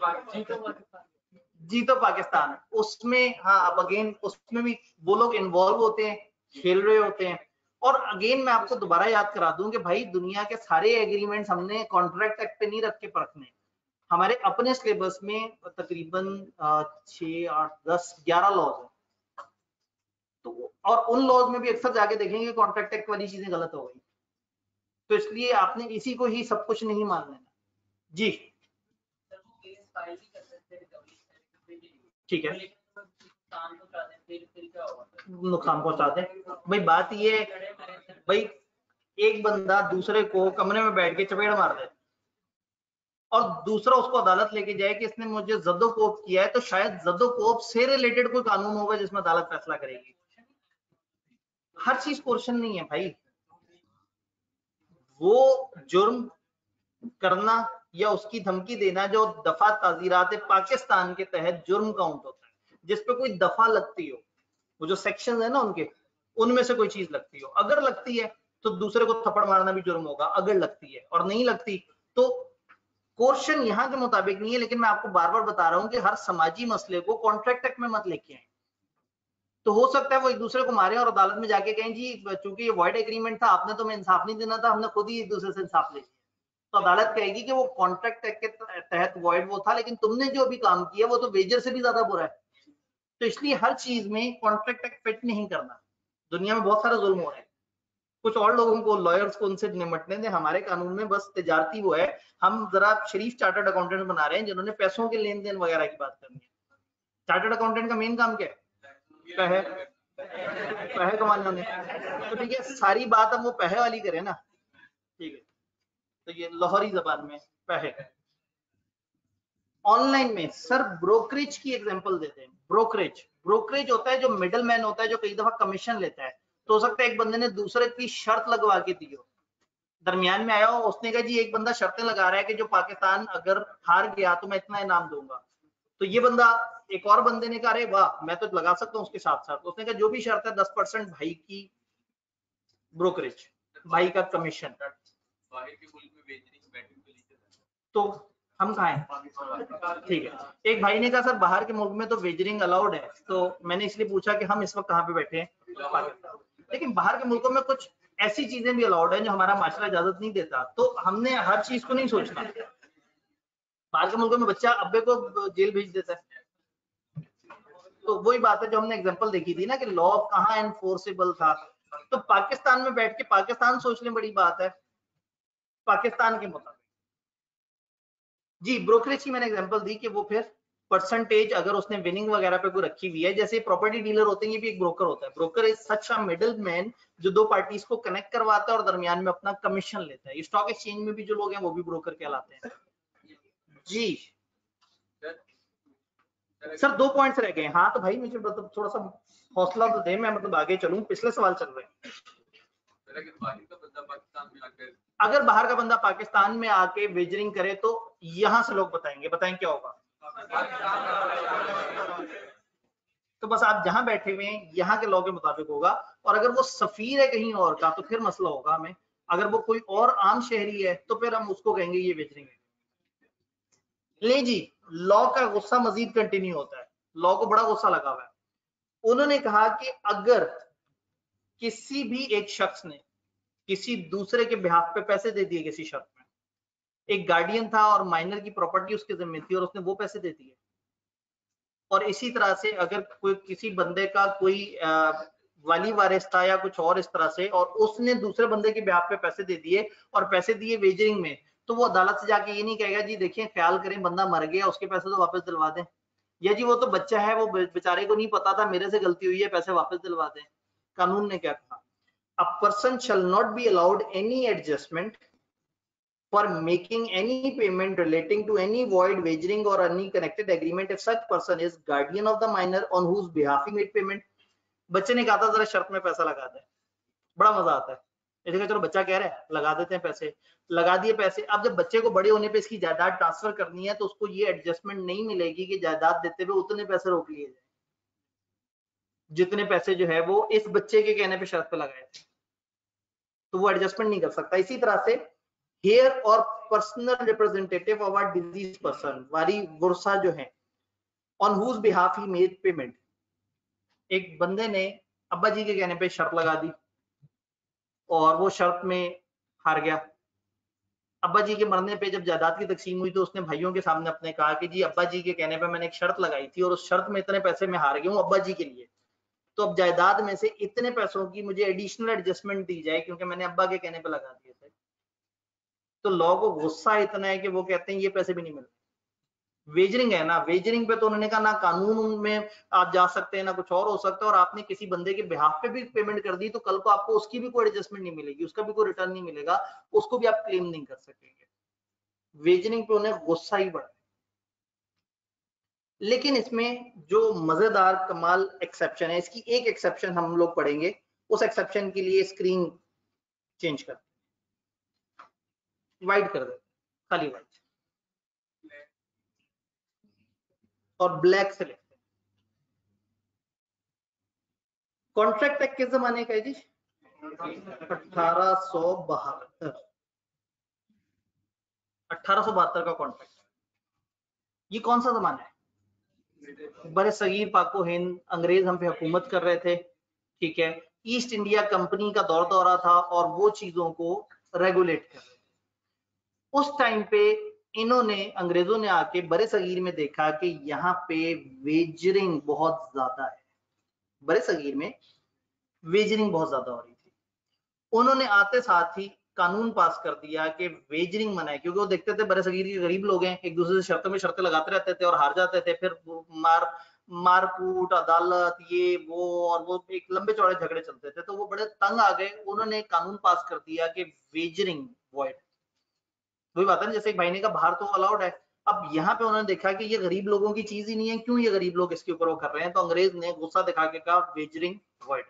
जीतो पाकिस्तान, उसमें हाँ, अब अगेन उसमें भी वो लोग इन्वॉल्व होते हैं, खेल रहे होते हैं। और अगेन मैं आपको दोबारा याद करा दूं कि भाई दुनिया के सारे एग्रीमेंट्स हमने कॉन्ट्रैक्ट एक्ट पे नहीं रख के परखने। हमारे अपने सिलेबस में तकरीबन 6, 8, 10, 11 लॉज हैं। तो और उन लॉज में भी अक्सर जाके देखेंगे कॉन्ट्रैक्ट एक्ट वाली चीजें गलत हो गई। तो इसलिए आपने इसी को ही सब कुछ नहीं मान लेना। जी ठीक है, नुकसान पहुंचाते हैं भाई। बात ये है भाई, एक बंदा दूसरे को कमरे में बैठ के चपेड़ मार दे और दूसरा उसको अदालत लेके जाए कि इसने मुझे जद्दोकोप किया है, तो शायद जद्दोकोप से रिलेटेड कोई कानून होगा जिसमें अदालत फैसला करेगी। हर चीज कोर्शन नहीं है भाई। वो जुर्म करना या उसकी धमकी देना जो दफा ताजीरात पाकिस्तान के तहत जुर्म काउंट होता है, जिसपे कोई दफा लगती हो, वो जो सेक्शन है ना उनके, उनमें से कोई चीज लगती हो, अगर लगती है तो दूसरे को थप्पड़ मारना भी जुर्म होगा, अगर लगती है। और नहीं लगती तो कोर्शन यहाँ के मुताबिक नहीं है। लेकिन मैं आपको बार बार बता रहा हूँ कि हर समाजी मसले को कॉन्ट्रैक्ट एक्ट में मत लेके आए। तो हो सकता है वो एक दूसरे को मारे और अदालत में जाके कहें जी चूंकि ये वॉइड एग्रीमेंट था, आपने तो मैं इंसाफ नहीं देना था, हमने खुद ही एक दूसरे से इंसाफ ले लिया। तो अदालत कहेगी कि वो कॉन्ट्रैक्ट एक्ट के तहत वॉइड वो था, लेकिन तुमने जो भी काम किया वो तो वेजर से भी ज्यादा बुरा है। तो इसलिए हर चीज में कॉन्ट्रैक्ट एक्ट फिट नहीं करना। दुनिया में बहुत सारा जुल्म हो रहा है, कुछ और लोगों को, लॉयर्स को उनसे निपटने दें। हमारे कानून में बस तिजारती वो है। हम जरा शरीफ चार्टर्ड अकाउंटेंट बना रहे हैं जिन्होंने पैसों के लेन देन वगैरह की बात करनी है। चार्टर्ड अकाउंटेंट का मेन काम क्या है? पैसे कमाने में। तो ठीक है, सारी बात हम वो पैसे वाली करें ना। ठीक है, तो ये लाहौरी जबान में पैसे। ऑनलाइन में सर ब्रोकरेज की एग्जांपल देते हैं। ब्रोकरेज होता है जो मिडल मैन होता है, जो कई दफा कमीशन लेता है। तो हो सकता है एक बंदे ने दूसरे की शर्त लगवा के दी हो, दरमियान में आया हो, उसने कहा जी एक बंदा शर्तें लगा रहा है कि जो पाकिस्तान अगर हार गया तो मैं इतना इनाम दूंगा। तो ये बंदा, एक और बंदे ने कहा अरे वाह मैं तो लगा सकता हूँ उसके साथ साथ, उसने कहा जो भी शर्त है 10% भाई की ब्रोकरेज, भाई का कमीशन। तो हम कहाँ हैं? ठीक है, एक भाई ने कहा सर बाहर के मुल्क में तो वेजरिंग अलाउड है, तो मैंने इसलिए पूछा कि हम इस वक्त कहाँ पे बैठे हैं? पाकिस्तान। लेकिन बाहर के मुल्कों में कुछ ऐसी चीजें भी अलाउड है जो हमारा माशरा इजाजत नहीं देता। तो हमने हर चीज को नहीं सोचना। बाहर के मुल्कों में बच्चा अब्बे को जेल भेज देता है। तो वही बात है जो हमने एग्जांपल देखी थी ना कि लॉ कहाँ एनफोर्सेबल था। तो पाकिस्तान में बैठ के पाकिस्तान सोच लें, बड़ी बात है पाकिस्तान के मुताबिक। जी, ब्रोकरेज की मैंने एग्जांपल दी कि वो फिर परसेंटेज अगर उसने विनिंग वगैरह पे कोई रखी हुई है, जैसे प्रॉपर्टी डीलर होते हैं, ये भी एक ब्रोकर होता है। Broker is such a middle man जो दो पार्टीज को कनेक्ट करवाता है और दरमियान में अपना कमीशन लेता है। स्टॉक एक्सचेंज में भी जो लोग हैं वो भी ब्रोकर कहलाते हैं। जी सर 2 पॉइंट्स रह गए। हाँ तो भाई मुझे मतलब थोड़ा सा हौसला तो दे, मैं मतलब आगे चलूं। पिछले सवाल चल रहे हैं। अगर बाहर का बंदा पाकिस्तान में आके वेजरिंग करे तो यहाँ से लोग बताएंगे, बताएं क्या होगा? तो बस आप जहां बैठे हुए हैं यहाँ के लॉ के मुताबिक होगा, और अगर वो सफीर है कहीं और का तो फिर मसला होगा हमें। अगर वो कोई और आम शहरी है तो फिर हम उसको कहेंगे ये वेजरिंग है। ले जी, लॉ का गुस्सा मजीद कंटिन्यू होता है, लॉ को बड़ा गुस्सा लगा हुआ है। उन्होंने कहा कि अगर किसी भी एक शख्स ने किसी दूसरे के बिहाफ पे पैसे दे दिए किसी शर्त में, एक गार्डियन था और माइनर की प्रॉपर्टी उसके जिम्मे थी और उसने वो पैसे दे दिए, और इसी तरह से अगर कोई किसी बंदे का कोई वाली वारिस था या कुछ और इस तरह से, और उसने दूसरे बंदे के बिहाफ पे पैसे दे दिए और पैसे दिए वेजरिंग में, तो वो अदालत से जाके ये नहीं कहेगा जी देखिए ख्याल करें बंदा मर गया उसके पैसे तो वापस दिलवा दें, या जी वो तो बच्चा है वो बेचारे को नहीं पता था मेरे से गलती हुई है पैसे वापस दिलवा दें। कानून ने क्या कहा, a person shall not be allowed any adjustment for making any payment relating to any void wagering or any connected agreement if such person is guardian of the minor on whose behalf he made payment। बच्चे ने कहा था जरा शर्त में पैसा लगा दे, बड़ा मजा आता है, जैसे चलो बच्चा कह रहा है लगा देते हैं पैसे, लगा दिए पैसे। अब जब बच्चे को बड़े होने पे इसकी जायदाद ट्रांसफर करनी है तो उसको ये एडजस्टमेंट नहीं मिलेगी कि जायदाद देते हुए उतने पैसे रोक लिए जाए जितने पैसे जो है वो इस बच्चे के कहने पे शर्त पे लगाए थे, तो वो एडजस्टमेंट नहीं कर सकता। इसी तरह से हेयर और personal representative of a deceased person, vice versa जो है, on whose behalf he made payment, एक बंदे ने अब्बा जी के कहने पे शर्त लगा दी और वो शर्त में हार गया। अब्बा जी के मरने पे जब जायदाद की तकसीम हुई तो उसने भाइयों के सामने अपने कहा कि जी अब्बा जी के कहने पे मैंने एक शर्त लगाई थी और उस शर्त में इतने पैसे में हार गया हूँ अब्बा जी के लिए, तो अब जायदाद में से इतने पैसों की मुझे एडिशनल एडजस्टमेंट दी जाए क्योंकि मैंने अब्बा के कहने पे लगा दिए थे। तो लॉ को गुस्सा इतना है कि वो कहते हैं ये पैसे भी नहीं मिलते। वेजरिंग है ना, वेजरिंग पे तो उन्होंने कहा ना कानून में आप जा सकते हैं ना कुछ और हो सकता है, और आपने किसी बंदे के बिहाफ पे भी पेमेंट कर दी तो कल को आपको उसकी भी कोई एडजस्टमेंट नहीं मिलेगी, उसका भी कोई रिटर्न नहीं मिलेगा, उसको भी आप क्लेम नहीं कर सकेंगे। वेजरिंग पे उन्हें गुस्सा ही बढ़ा। लेकिन इसमें जो मजेदार कमाल एक्सेप्शन है, इसकी एक एक्सेप्शन हम लोग पढ़ेंगे, उस एक्सेप्शन के लिए स्क्रीन चेंज कर वाइट कर देते, खाली वाइट और ब्लैक से लिखते हैं। कॉन्ट्रैक्ट एक्ट किस जमाने का है जी? 1872 का कॉन्ट्रैक्ट। ये कौन सा जमाना है? बड़े सगीर पाको हिंद, अंग्रेज हम पे हुकूमत कर रहे थे, ठीक है, ईस्ट इंडिया कंपनी का दौर दौरा था और वो चीजों को रेगुलेट कर रहे थे। उस टाइम पे इन्होंने अंग्रेजों ने आके बड़े सगीर में देखा कि यहाँ पे वेजरिंग बहुत ज्यादा है, बड़े सगीर में वेजरिंग बहुत ज्यादा हो रही थी। उन्होंने आते साथ ही कानून पास कर दिया कि वेजरिंग मना है, क्योंकि वो देखते थे बड़े सगीर के गरीब लोग हैं, एक दूसरे से शर्तों में शर्तें लगाते रहते थे और हार जाते थे, फिर मारकूट अदालत ये वो, और वो एक लंबे चौड़े झगड़े चलते थे, तो वो बड़े तंग आ गए। उन्होंने कानून पास कर दिया कि वेजरिंग वॉइड। वही बात है ना, जैसे एक भाई ने कहा बाहर तो अलाउड है, अब यहाँ पे उन्होंने देखा कि ये गरीब लोगों की चीज ही नहीं है, क्यों ये गरीब लोग इसके ऊपर वो कर रहे हैं, तो अंग्रेज ने गुस्सा दिखा के कहा वेजरिंग वॉइड।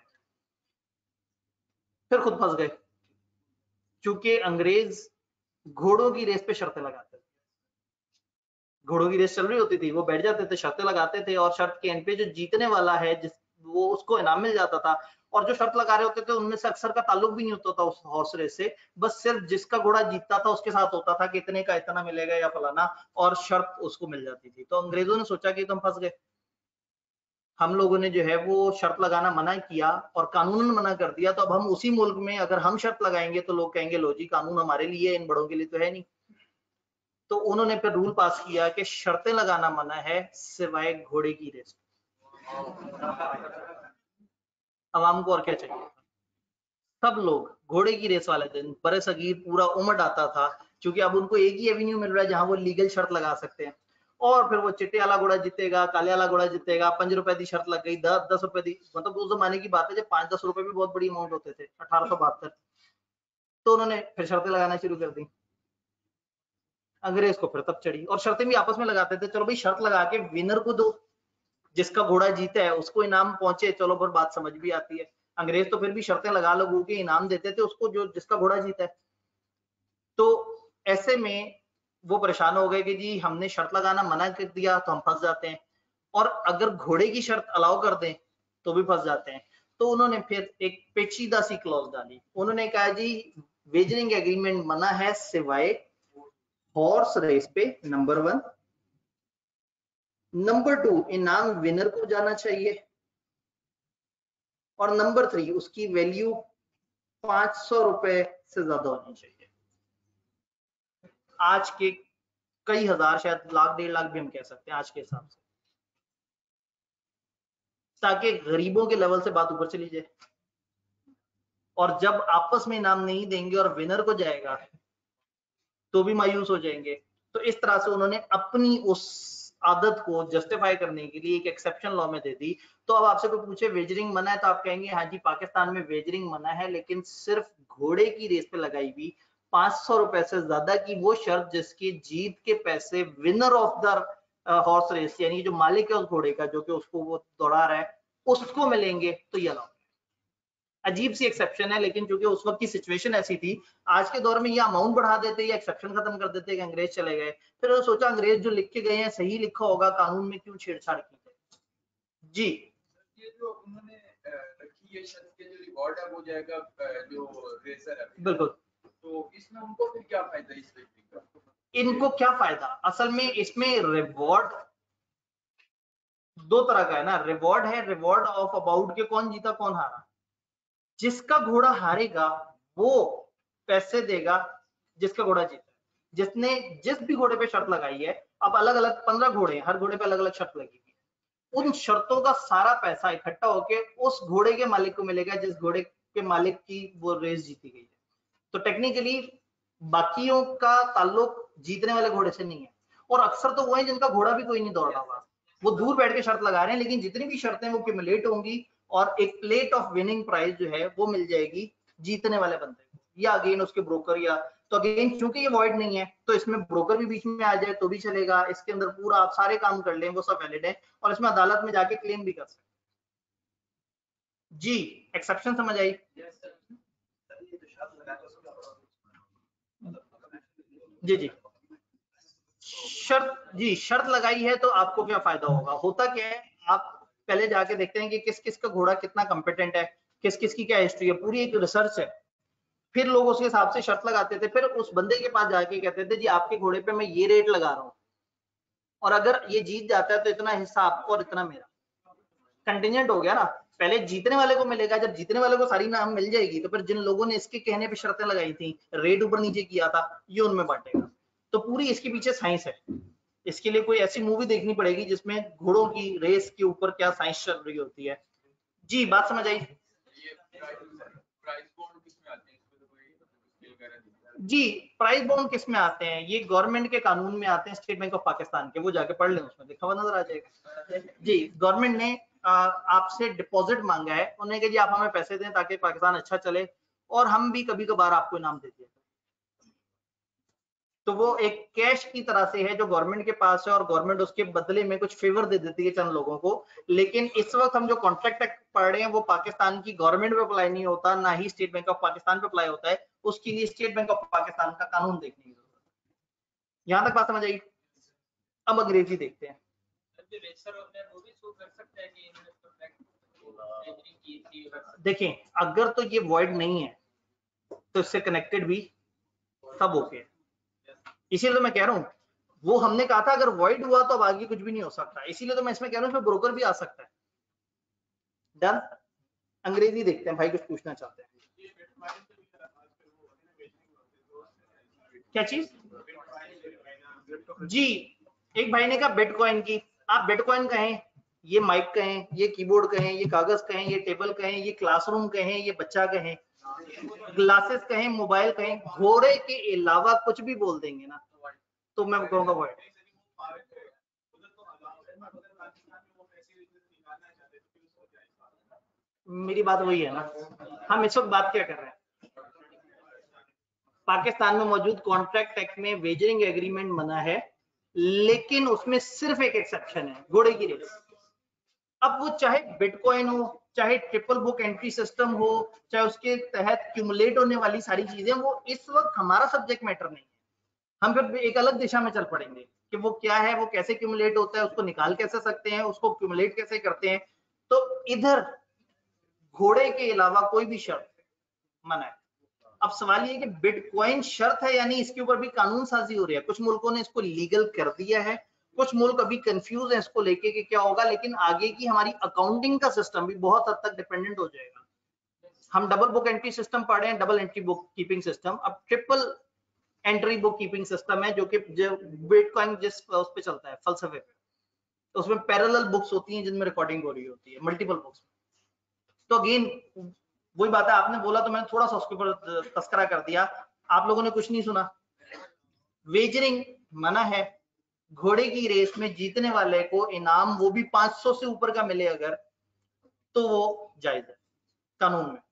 फिर खुद फंस गए, क्योंकि अंग्रेज घोड़ों की रेस पे शर्तें लगाते थे, घोड़ों की रेस चल रही होती थी, वो बैठ जाते थे, शर्तें लगाते थे, और शर्त के एंड पे जो जीतने वाला है जिस वो उसको इनाम मिल जाता था। और जो शर्त लगा रहे होते थे उनमें से अक्सर का ताल्लुक भी नहीं होता था उस हॉर्स रेस से, बस सिर्फ जिसका घोड़ा जीतता था उसके साथ होता था कि इतने का इतना मिलेगा या फलाना, और शर्त उसको मिल जाती थी। तो अंग्रेजों ने सोचा कि तुम फंस गए, हम लोगों ने जो है वो शर्त लगाना मना किया और कानूनन मना कर दिया, तो अब हम उसी मुल्क में अगर हम शर्त लगाएंगे तो लोग कहेंगे लो जी कानून हमारे लिए, इन बड़ों के लिए तो है नहीं। तो उन्होंने फिर रूल पास किया कि शर्तें लगाना मना है सिवाय घोड़े की रेस। अवाम को और क्या चाहिए, सब लोग घोड़े की रेस वाले दिन बड़े सगीर पूरा उमड़ आता था, क्योंकि अब उनको एक ही एवेन्यू मिल रहा है जहां वो लीगल शर्त लगा सकते हैं। और फिर वो चिट्टे वाला घोड़ा जीतेगा, काले वाला घोड़ा जीतेगा, 5 रुपए की शर्त लग गई, 10 रुपए की, मतलब उस जमाने की बात है जब 5-10 रुपए भी बहुत बड़ी अमाउंट होते थे 1872। तो उन्होंने फिर शर्तें लगाना शुरू कर दी, अंग्रेज को फिर तब चढ़ी, और शर्तें भी आपस में लगाते थे, चलो भाई शर्त लगा के विनर को दो, जिसका घोड़ा जीता है उसको इनाम पहुंचे, चलो फिर बात समझ भी आती है। अंग्रेज तो फिर भी शर्तें लगा लगू के इनाम देते थे उसको जो जिसका घोड़ा जीता है। तो ऐसे में वो परेशान हो गए कि जी हमने शर्त लगाना मना कर दिया तो हम फंस जाते हैं। और अगर घोड़े की शर्त अलाउ कर दें तो भी फंस जाते हैं। तो उन्होंने फिर एक पेचीदा सी क्लॉज डाली। उन्होंने कहा जी वेजरिंग एग्रीमेंट मना है सिवाय हॉर्स रेस पे, नंबर 1। नंबर 2, इनाम विनर को जाना चाहिए, और नंबर 3, उसकी वैल्यू 500 रुपए से ज्यादा होनी चाहिए। आज के कई हजार, शायद लाख 1.5 लाख भी हम कह सकते हैं आज के हिसाब से, ताकि गरीबों के लेवल से बात ऊपर चली जाए। और जब आपस में इनाम नहीं देंगे और विनर को जाएगा तो भी मायूस हो जाएंगे। तो इस तरह से उन्होंने अपनी उस आदत को जस्टिफाई करने के लिए एक एक्सेप्शन लॉ में दे दी। तो अब आपसे कोई पूछे वेजरिंग मना है तो आप कहेंगे हाँ जी पाकिस्तान में वेजरिंग मना है, लेकिन सिर्फ घोड़े की रेस पे लगाई हुई 500 रुपए से ज्यादा की वो शर्त जिसकी जीत के पैसे winner of the horse race, यानी जो मालिक है उस घोड़े का जो कि उसको वो दौड़ा रहा है, उसको मिलेंगे, तो ये अलाउ। अजीब सी एक्सेप्शन है, लेकिन क्योंकि उस वक्त की सिचुएशन ऐसी थी, आज के दौर में ये अमाउंट बढ़ा देते या एक्सेप्शन खत्म कर देते कि अंग्रेज चले गए। फिर उन्होंने सोचा अंग्रेज जो लिख के गए हैं सही लिखा होगा, कानून में क्यों छेड़छाड़ की है। जी ये जो उन्होंने रखी है शर्त के जो रिवॉर्ड है वो जाएगा जो रेसर है, बिल्कुल। तो इसमें उनको फिर क्या फायदा इस व्यक्ति का? इनको क्या फायदा, असल में इसमें रिवॉर्ड दो तरह का है ना। रिवॉर्ड है रिवॉर्ड ऑफ अबाउट के कौन जीता कौन हारा। जिसका घोड़ा हारेगा वो पैसे देगा जिसका घोड़ा जीता है। जिसने जिस भी घोड़े पे शर्त लगाई है, अब अलग अलग 15 घोड़े हैं, हर घोड़े पे अलग अलग शर्त लगी हुई है, उन शर्तों का सारा पैसा इकट्ठा होके उस घोड़े के मालिक को मिलेगा जिस घोड़े के मालिक की वो रेस जीती गई है। तो टेक्निकली बाकियों का ताल्लुक जीतने वाले घोड़े से नहीं है। और अक्सर तो वो है जिनका घोड़ा भी कोई नहीं दौड़ रहा हुआ, वो दूर बैठ के शर्त लगा रहे हैं, लेकिन जितनी भी शर्तें वो क्यूमुलेट होंगी और एक प्लेट ऑफ विनिंग प्राइज जो है वो मिल जाएगी जीतने वाले बंदे को, या अगेन उसके ब्रोकर। या तो अगेन चूंकि ये वॉइड नहीं है तो इसमें ब्रोकर भी बीच में आ जाए तो भी चलेगा। इसके अंदर पूरा आप सारे काम कर लें वो सब वैलिड है, और इसमें अदालत में जाके क्लेम भी कर सकते हैं। जी एक्सेप्शन समझ आई? जी जी शर्त लगाई है तो आपको क्या फायदा होगा। होता क्या है, आप पहले जाके देखते हैं कि किस किस का घोड़ा कितना कॉम्पिटेंट है, किस किस की क्या हिस्ट्री है, पूरी एक रिसर्च है। फिर लोग उसके हिसाब से शर्त लगाते थे, फिर उस बंदे के पास जाके कहते थे जी आपके घोड़े पे मैं ये रेट लगा रहा हूँ, और अगर ये जीत जाता है तो इतना हिस्सा आपको और इतना मेरा। कंटिजेंट हो गया ना, पहले जीतने वाले को मिलेगा, जब जीतने वाले को सारी नाम मिल जाएगी तो फिर जिन लोगों ने इसके कहने पे शर्तें लगाई थी, रेट ऊपर नीचे किया था, ये उनमें बांटेगा। तो पूरी इसके पीछे साइंस है। इसके लिए कोई ऐसी मूवी देखनी पड़ेगी जिसमें घोड़ों की रेस के ऊपर क्या साइंस चल रही होती है। जी बात समझ आई? जी प्राइस बॉन्ड किस में आते हैं, ये गवर्नमेंट के कानून में आते हैं, स्टेट बैंक ऑफ पाकिस्तान के, वो जाके पढ़ लें, उसमें लिखा हुआ नजर आ जाएगा। जी गवर्नमेंट ने आपसे डिपॉजिट मांगा है, उन्होंने कहा जी आप हमें पैसे दें ताकि पाकिस्तान अच्छा चले, और हम भी कभी कभार आपको इनाम देते हैं। तो वो एक कैश की तरह से है जो गवर्नमेंट के पास है, और गवर्नमेंट उसके बदले में कुछ फेवर दे देती है चंद लोगों को। लेकिन इस वक्त हम जो कॉन्ट्रैक्ट एक्ट पढ़ रहे हैं वो पाकिस्तान की गवर्नमेंट पे अप्लाई नहीं होता, ना ही स्टेट बैंक ऑफ पाकिस्तान पे अप्लाई होता है। उसके लिए स्टेट बैंक ऑफ पाकिस्तान का कानून देखने की जरूरत है। यहां तक बात समझ आई? अब अंग्रेजी देखते हैं। देखें अगर तो ये वॉइड नहीं है तो इससे कनेक्टेड भी सब ओके है। इसीलिए तो मैं कह रहा हूं, वो हमने कहा था अगर वॉइड हुआ तो अब आगे कुछ भी नहीं हो सकता, इसीलिए तो मैं इसमें कह रहा हूं इसमें ब्रोकर भी आ सकता है। डन। अंग्रेजी देखते हैं, भाई कुछ पूछना चाहते हैं। क्या चीज? जी एक भाई ने कहा बिटकॉइन की, आप बिटकॉइन कहें, ये माइक कहें, ये कीबोर्ड कहें, ये कागज कहें, ये टेबल कहें, ये क्लासरूम कहें, ये बच्चा कहें, ग्लासेस कहें, मोबाइल कहें, घोड़े के अलावा कुछ भी बोल देंगे ना तो मैं कहूंगा वर्ड। मेरी बात वही है ना, हम इस वक्त बात क्या कर रहे हैं, पाकिस्तान में मौजूद कॉन्ट्रैक्ट एक्ट में वेजरिंग एग्रीमेंट मना है, लेकिन उसमें सिर्फ एक एक्सेप्शन है, घोड़े की रेस। अब वो चाहे बिटकॉइन हो, चाहे ट्रिपल बुक एंट्री सिस्टम हो, चाहे उसके तहत क्यूमुलेट होने वाली सारी चीजें, वो इस वक्त हमारा सब्जेक्ट मैटर नहीं है। हम फिर एक अलग दिशा में चल पड़ेंगे कि वो क्या है, वो कैसे क्यूमुलेट होता है, उसको निकाल कैसे सकते हैं, उसको क्यूमुलेट कैसे करते हैं। तो इधर घोड़े के अलावा कोई भी शर्त मना है। अब सवाल ये कि बिटकॉइन शर्त है, यानी इसके ऊपर भी कानून साजी हो रही है। कुछ मुल्कों ने इसको लीगल कर दिया है, कुछ मुल्क अभी कंफ्यूज है इसको लेके कि क्या होगा, लेकिन आगे की हमारी अकाउंटिंग का सिस्टम भी बहुत हद तक डिपेंडेंट हो जाएगा। हम डबल बुक एंट्री सिस्टम पढ़ रहे हैं, double entry book keeping system, अब triple entry book keeping system है, जो कि बिटकॉइन जिस उस पे चलता है, फलसफे पे, तो उसमें पैरेलल बुक्स होती हैं जिनमें रिकॉर्डिंग हो रही होती है, मल्टीपल बुक्स। तो अगेन वही बात है, आपने बोला तो मैंने थोड़ा सा उसके ऊपर तस्करा कर दिया, आप लोगों ने कुछ नहीं सुना। वेजरिंग मना है, घोड़े की रेस में जीतने वाले को इनाम वो भी 500 से ऊपर का मिले अगर, तो वो जायज है कानून में।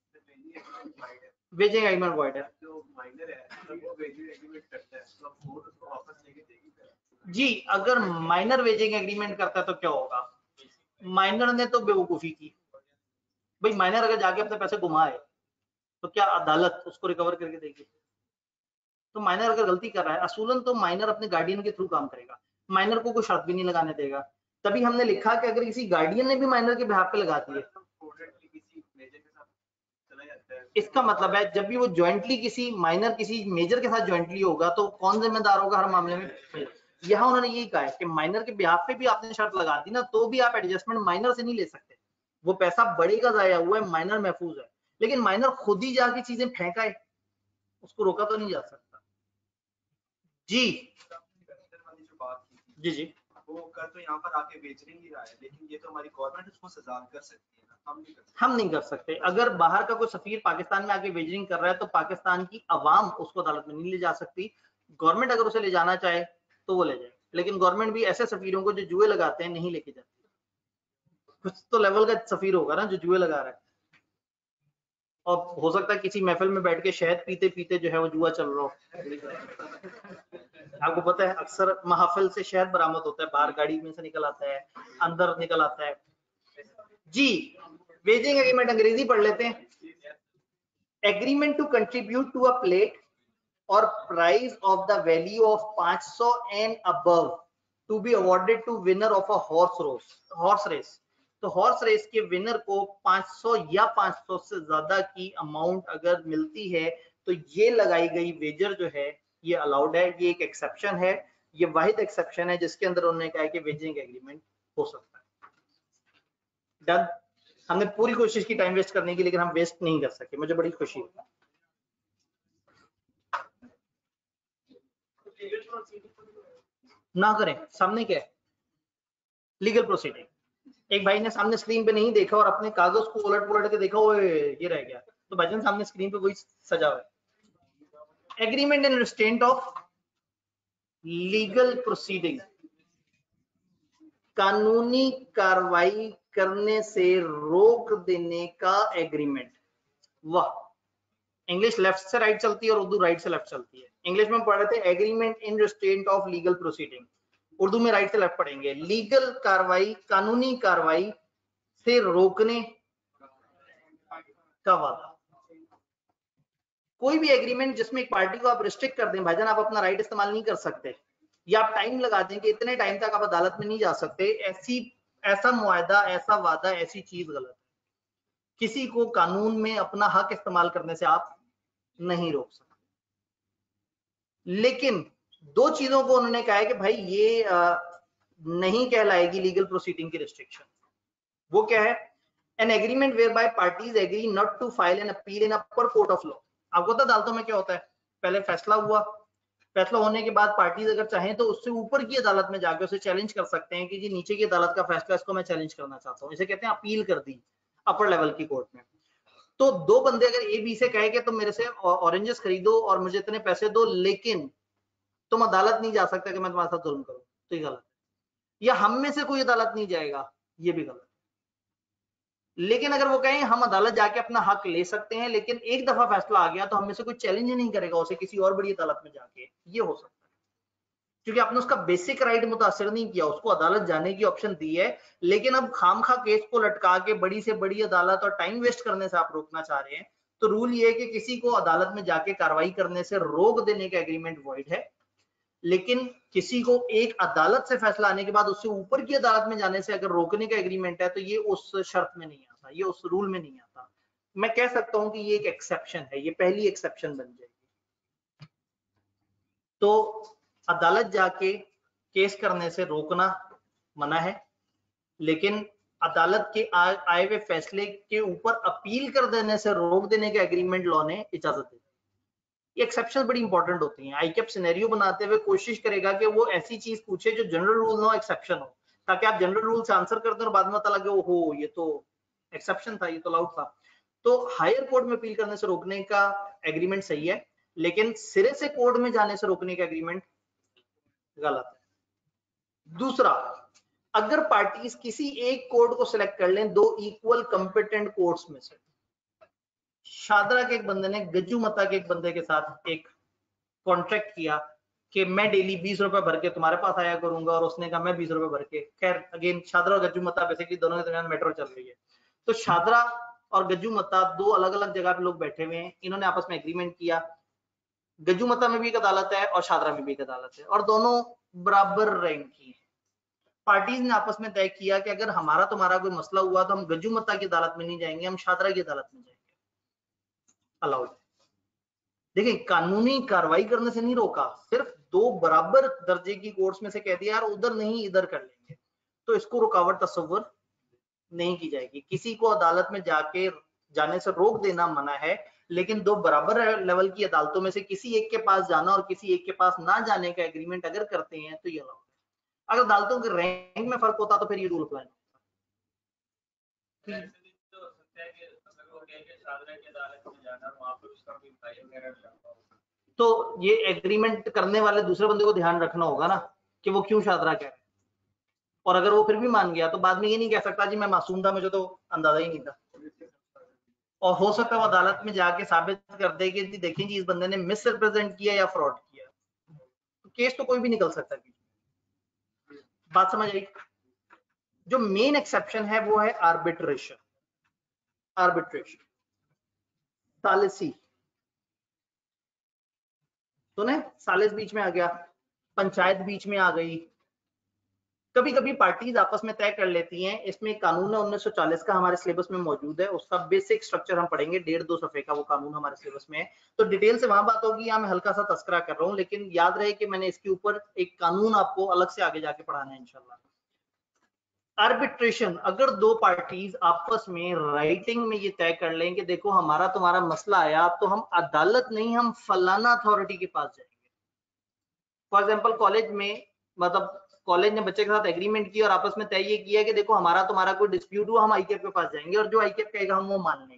वेजिंग एग्रीमेंट वॉइड है, जो माइनर है वो वेजिंग एग्रीमेंट करता है तो वो उसको वापस लेके देगी जी। अगर माइनर वेजिंग एग्रीमेंट करता है तो क्या होगा, माइनर ने तो बेवकूफी की भाई, माइनर अगर जाके अपने पैसे घुमाए तो क्या अदालत उसको रिकवर करके देगी? तो माइनर अगर गलती कर रहा है, असूलन तो माइनर अपने गार्डियन के थ्रू काम करेगा, माइनर को कोई शर्त भी नहीं लगाने देगा। तभी हमने लिखा कि अगर किसी गार्डियन ने भी माइनर के बिहाफ पे लगा दिए, इसका मतलब है जब भी वो ज्वाइंटली किसी माइनर किसी मेजर के साथ ज्वाइंटली होगा तो कौन जिम्मेदार होगा हर मामले में? यहाँ उन्होंने यही कहा है कि माइनर के बिहाफ पे भी आपने शर्त लगा दी ना, तो भी आप एडजस्टमेंट माइनर से नहीं ले सकते, वो पैसा बढ़ेगा, जाया हुआ है, माइनर महफूज है। लेकिन माइनर खुद ही जाके चीजें फेंकाए, उसको रोका तो नहीं जा सकता। जी जी जी, वो कर तो यहाँ पर आके बेच नहीं रहा है, लेकिन ये तो हमारी गवर्नमेंट उसको सजा कर सकती है ना, हम नहीं कर सकते। अगर बाहर का कोई सफीर पाकिस्तान में आके वेजरिंग कर रहा है तो पाकिस्तान की अवाम उसको अदालत में नहीं ले जा सकती, गवर्नमेंट अगर उसे ले जाना चाहे तो वो ले जाए, लेकिन गवर्नमेंट भी ऐसे सफीरों को जो जुए लगाते हैं नहीं लेके जाती। कुछ तो लेवल का सफीर होगा ना जो जुए लगा रहा है, और हो सकता है किसी महफिल में बैठ के शहद पीते पीते जो है वो जुआ चल रहा हो। आपको पता है अक्सर महफिल से शहद बरामद होता है, बाहर गाड़ी में से निकल आता है, अंदर निकल आता है। जी, वेजिंग एग्रीमेंट अंग्रेजी पढ़ लेते हैं। Agreement to contribute to a plate और prize of the value of 500 and above to be awarded to winner of a horse race. तो हॉर्स रेस के विनर को 500 या 500 से ज्यादा की अमाउंट अगर मिलती है तो ये लगाई गई वेजर जो है ये अलाउड है। ये एक एक्सेप्शन है, ये वाहिद एक्सेप्शन है जिसके अंदर उन्होंने कहा कि वेजिंग एग्रीमेंट हो सकता है। डन। हमने पूरी कोशिश की टाइम वेस्ट करने की, लेकिन हम वेस्ट नहीं कर सके, मुझे बड़ी खुशी है। ना करें, सामने क्या है लीगल प्रोसीडिंग। एक भाई ने सामने स्क्रीन पे नहीं देखा और अपने कागज को उलट पुलट के देखा, वो ये रह गया, तो भाईजान सामने स्क्रीन पे वही सजा हुआ है। Agreement in restraint of legal proceeding, कानूनी कार्रवाई करने से रोक देने का एग्रीमेंट। वाह, इंग्लिश लेफ्ट से राइट चलती है और उर्दू राइट से लेफ्ट चलती है। इंग्लिश में पढ़ रहे थे agreement in restraint of legal proceeding, Urdu में राइट से लेफ्ट पढ़ेंगे, लीगल कार्रवाई, कानूनी कार्रवाई से रोकने का वादा। कोई भी एग्रीमेंट जिसमें एक पार्टी को आप रिस्ट्रिक्ट कर दें, भाईजान आप अपना राइट इस्तेमाल नहीं कर सकते, या आप टाइम लगा दें कि इतने टाइम तक आप अदालत में नहीं जा सकते, ऐसा मुआहदा, ऐसा वादा, ऐसी चीज गलत है। किसी को कानून में अपना हक इस्तेमाल करने से आप नहीं रोक सकते। लेकिन दो चीजों को उन्होंने कहा है कि भाई ये नहीं कहलाएगी लीगल प्रोसीडिंग की रिस्ट्रिक्शन। वो क्या है? An agreement whereby parties agree not to file an appeal in upper court of law. आपको पता अदालतों में क्या होता है, पहले फैसला हुआ, फैसला होने के बाद पार्टीज अगर चाहें तो उससे ऊपर की अदालत में जाकर उसे चैलेंज कर सकते हैं कि जी नीचे की अदालत का फैसला इसको मैं चैलेंज करना चाहता हूँ, इसे कहते हैं अपील कर दी अपर लेवल की कोर्ट में। तो दो बंदे अगर ए बी से कहे कि तुम मेरे से ऑरेंजेस खरीदो और मुझे इतने पैसे दो, लेकिन तुम अदालत नहीं जा सकते कि मैं तुम्हारे साथ जुल्म करूं, तो ये गलत है। या हम में से कोई अदालत नहीं जाएगा, ये भी गलत है। लेकिन अगर वो कहें हम अदालत जाके अपना हक ले सकते हैं, लेकिन एक दफा फैसला आ गया तो हम में से कोई चैलेंज नहीं करेगा उसे किसी और बड़ी अदालत में जाके, ये हो सकता है। क्योंकि आपने उसका बेसिक राइट मुतासर नहीं किया, उसको अदालत जाने की ऑप्शन दी है, लेकिन अब खामखा केस को लटका के बड़ी से बड़ी अदालत और टाइम वेस्ट करने से आप रोकना चाह रहे हैं। तो रूल ये है कि किसी को अदालत में जाके कार्रवाई करने से रोक देने का एग्रीमेंट वॉइड है। लेकिन किसी को एक अदालत से फैसला आने के बाद उससे ऊपर की अदालत में जाने से अगर रोकने का एग्रीमेंट है तो ये उस शर्त में नहीं आता, ये उस रूल में नहीं आता। मैं कह सकता हूं कि ये एक एक्सेप्शन है, ये पहली एक्सेप्शन बन जाएगी। तो अदालत जाके केस करने से रोकना मना है, लेकिन अदालत के आए हुए फैसले के ऊपर अपील कर देने से रोक देने का एग्रीमेंट लॉ ने इजाजत दी। ये एक्सेप्शन बड़ी इंपॉर्टेंट होती हैं। आईकेप सिनेरियो बनाते हुए कोशिश करेगा कि वो ऐसी चीज पूछे जो जनरल रूल ना हो, एक्सेप्शन हो, ताकि आप जनरल रूल से आंसर करते हैं और बाद में पता लगे ओहो ये तो एक्सेप्शन था, ये तो अलाउड था। तो हायर कोर्ट में अपील करने से रोकने का एग्रीमेंट सही है, लेकिन सिरे से कोर्ट में जाने से रोकने का एग्रीमेंट गलत है। दूसरा, अगर पार्टीज किसी एक कोर्ट को सिलेक्ट कर लें दो इक्वल कंपिटेंट कोर्ट्स में से, शादरा के एक बंदे ने गज्जू मता के एक बंदे के साथ एक कॉन्ट्रैक्ट किया कि मैं डेली 20 रुपए भर के तुम्हारे पास आया करूंगा, और उसने कहा मैं 20 रुपए भर के। खैर अगेन शादरा और गज्जू मता बेसिकली दोनों के दरमियान मेट्रो चल रही है। तो शादरा और गज्जू मता दो अलग अलग जगह पे लोग बैठे हुए हैं, इन्होंने आपस में एग्रीमेंट किया। गज्जू मता में भी एक अदालत है और शादरा में भी एक अदालत है, और दोनों बराबर रैंक की है। पार्टीज ने आपस में तय किया कि अगर हमारा तुम्हारा कोई मसला हुआ तो हम गज्जू मता की अदालत में नहीं जाएंगे, हम शादरा की अदालत में जाएंगे। अलाउड। देखिए, कानूनी कार्रवाई करने से नहीं रोका, सिर्फ दो बराबर दर्जे की कोर्ट्स में से कह दिया यार उधर नहीं इधर कर लेंगे, तो इसको रुकावट तस्वर नहीं की जाएगी। किसी को अदालत में जाने से रोक देना मना है, लेकिन दो बराबर लेवल की अदालतों में से किसी एक के पास जाना और किसी एक के पास ना जाने का एग्रीमेंट अगर करते हैं तो ये अलाउड है। अगर अदालतों के रैंक में फर्क होता तो फिर ये रूल अप्लाई नहीं होता। तो ये एग्रीमेंट करने वाले दूसरे बंदे को ध्यान रखना होगा ना कि वो क्यों शादरा कह रहे हैं, और अगर वो फिर भी मान गया तो बाद में ये नहीं कह सकता जी मैं मासूम था, मुझे तो अंदाजा ही नहीं था। और हो सकता है वो अदालत में जाके साबित कर दे कि देखिए जी इस बंदे ने मिस रिप्रेजेंट किया या फ्रॉड किया, तो केस तो कोई भी निकल सकता है। बात समझ आई? जो मेन एक्सेप्शन है वो है आर्बिट्रेशन। आर्बिट्रेशन सालिसी, सुने, सालिस बीच में आ गया, पंचायत बीच में आ गई। कभी कभी पार्टीज आपस में तय कर लेती हैं, इसमें कानून है 1940 का हमारे सिलेबस में मौजूद है, उसका बेसिक स्ट्रक्चर हम पढ़ेंगे, 1.5-2 सफे का वो कानून हमारे सिलेबस में है, तो डिटेल से वहां बात होगी, यहाँ मैं हल्का सा तस्करा कर रहा हूँ, लेकिन याद रहे कि मैंने इसके ऊपर एक कानून आपको अलग से आगे जाके पढ़ाना है इंशाल्लाह। आर्बिट्रेशन, अगर दो पार्टीज आपस में राइटिंग में ये तय कर लें कि देखो हमारा तुम्हारा मसला आया तो हम अदालत नहीं, हम फलाना अथॉरिटी के पास जाएंगे। फॉर एग्जांपल कॉलेज में, मतलब कॉलेज ने बच्चे के साथ एग्रीमेंट किया और आपस में तय ये किया कि देखो हमारा तुम्हारा कोई डिस्प्यूट हुआ, हम आईकेप के पास जाएंगे और जो आईकेप कहेगा हम वो मान लेंगे,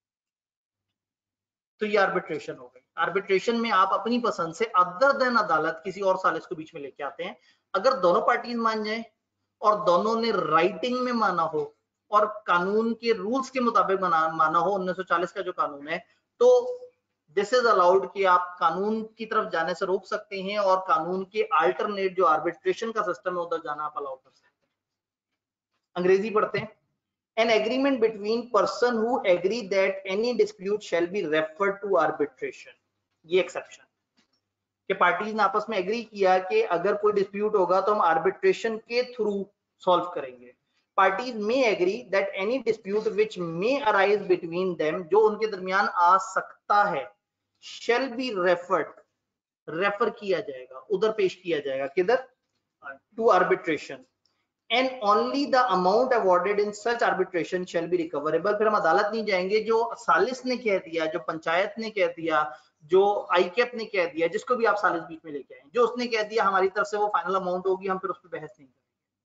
तो ये आर्बिट्रेशन हो गई। आर्बिट्रेशन में आप अपनी पसंद से अदर देन अदालत किसी और सालिस को बीच में लेके आते हैं। अगर दोनों पार्टीज मान जाए और दोनों ने राइटिंग में माना हो और कानून के रूल्स के मुताबिक माना हो, 1940 का जो कानून है, तो दिस इज अलाउड कि आप कानून की तरफ जाने से रोक सकते हैं और कानून के अल्टरनेट जो आर्बिट्रेशन का सिस्टम है उधर जाना आप अलाउ कर सकते हैं। अंग्रेजी पढ़ते हैं। An agreement between person who agree that any dispute shall be referred to arbitration. ये एक्सेप्शन कि पार्टीज ने आपस में एग्री किया कि अगर कोई डिस्प्यूट होगा तो हम आर्बिट्रेशन के थ्रू सॉल्व करेंगे। पार्टीज में agree that any dispute which may arise between them, जो उनके दरमियान आ सकता है, shall be referred, रेफर किया जाएगा, उधर पेश किया जाएगा, किधर, to arbitration, and only the amount awarded in such arbitration shall be recoverable। फिर हम अदालत नहीं जाएंगे, जो सालिस ने कह दिया, जो पंचायत ने कह दिया, जो आईकेप ने कह दिया, जिसको भी आप सालिस बीच में लेके आए, जो उसने कह दिया हमारी तरफ से वो फाइनल अमाउंट होगी, हम फिर उस पर बहस नहीं करेंगे।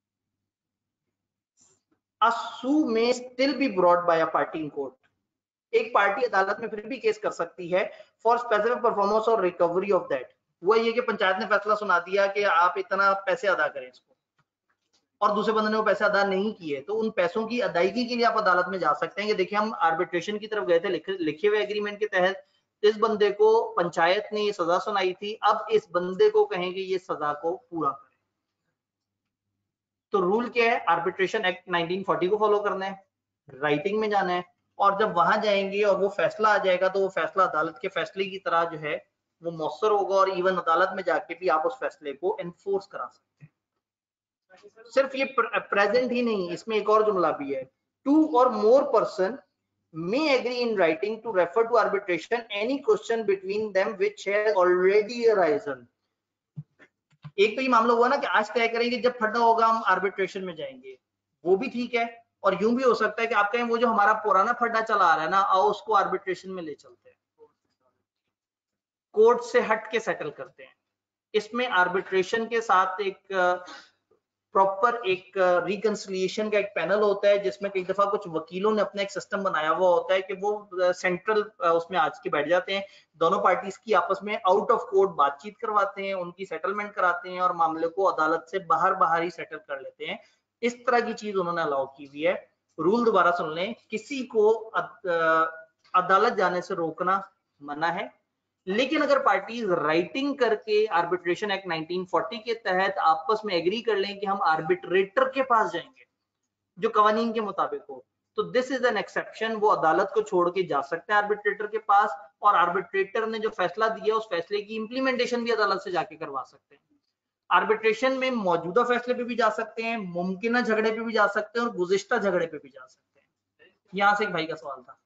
A suit may still be brought by a party in court। एक पार्टी अदालत में फिर भी केस कर सकती है फॉर स्पेसिफिक परफॉर्मेंस और रिकवरी ऑफ दैट। वो ये कि पंचायत ने फैसला सुना दिया कि आप इतना पैसे अदा करें इसको, और दूसरे बंदे ने वो पैसे अदा नहीं किए, तो उन पैसों की अदायगी के लिए आप अदालत में जा सकते हैं कि देखिए हम आर्बिट्रेशन की तरफ गए थे, लिखे हुए एग्रीमेंट के तहत इस बंदे को पंचायत ने ये सजा सुनाई थी, अब इस बंदे को कहेंगे ये सजा को पूरा करें। तो रूल क्या है, आर्बिट्रेशन एक्ट 1940 को फॉलो करना है, राइटिंग में जाना है, और जब वहां जाएंगे और वो फैसला आ जाएगा तो वो फैसला अदालत के फैसले की तरह जो है वो मौसर होगा और इवन अदालत में जाके भी आप उस फैसले को एनफोर्स करा सकते हैं। सिर्फ ये प्रेजेंट ही नहीं, इसमें एक और जुमला भी है, 2 or more person may agree in writing to refer to arbitration any question between them which has already arisen। एक तो ये मामला हुआ ना कि आज तय करेंगे, जब ठंडा होगा हम आर्बिट्रेशन में जाएंगे, वो भी ठीक है। और यूं भी हो सकता है कि आप कहें वो जो हमारा पुराना फड्डा चला आ रहा है ना, आओ उसको आर्बिट्रेशन में ले चलते हैं, कोर्ट से हट के सेटल करते हैं। इसमें आर्बिट्रेशन के साथ एक प्रॉपर एक रिकंसिलिएशन का एक पैनल होता है, जिसमें कई दफा कुछ वकीलों ने अपना एक सिस्टम बनाया हुआ होता है कि वो सेंट्रल उसमें आज के बैठ जाते हैं, दोनों पार्टीज की आपस में आउट ऑफ कोर्ट बातचीत करवाते हैं, उनकी सेटलमेंट कराते हैं और मामले को अदालत से बाहर ही सेटल कर लेते हैं। इस तरह की चीज उन्होंने अलाउ की हुई है। रूल दोबारा सुन लें, किसी को अदालत जाने से रोकना मना है, लेकिन अगर पार्टीज राइटिंग करके आर्बिट्रेशन एक्ट 1940 के तहत आपस में एग्री कर लें कि हम आर्बिट्रेटर के पास जाएंगे जो कवानीन के मुताबिक हो, तो दिस इज एन एक्सेप्शन, वो अदालत को छोड़ के जा सकते हैं आर्बिट्रेटर के पास, और आर्बिट्रेटर ने जो फैसला दिया उस फैसले की इंप्लीमेंटेशन भी अदालत से जाके करवा सकते हैं। आर्बिट्रेशन में मौजूदा फैसले पे भी जा सकते हैं, मुमकिन झगड़े पे भी जा सकते हैं और गुज़िश्ता झगड़े पे भी जा सकते हैं। यहां से एक भाई का सवाल था,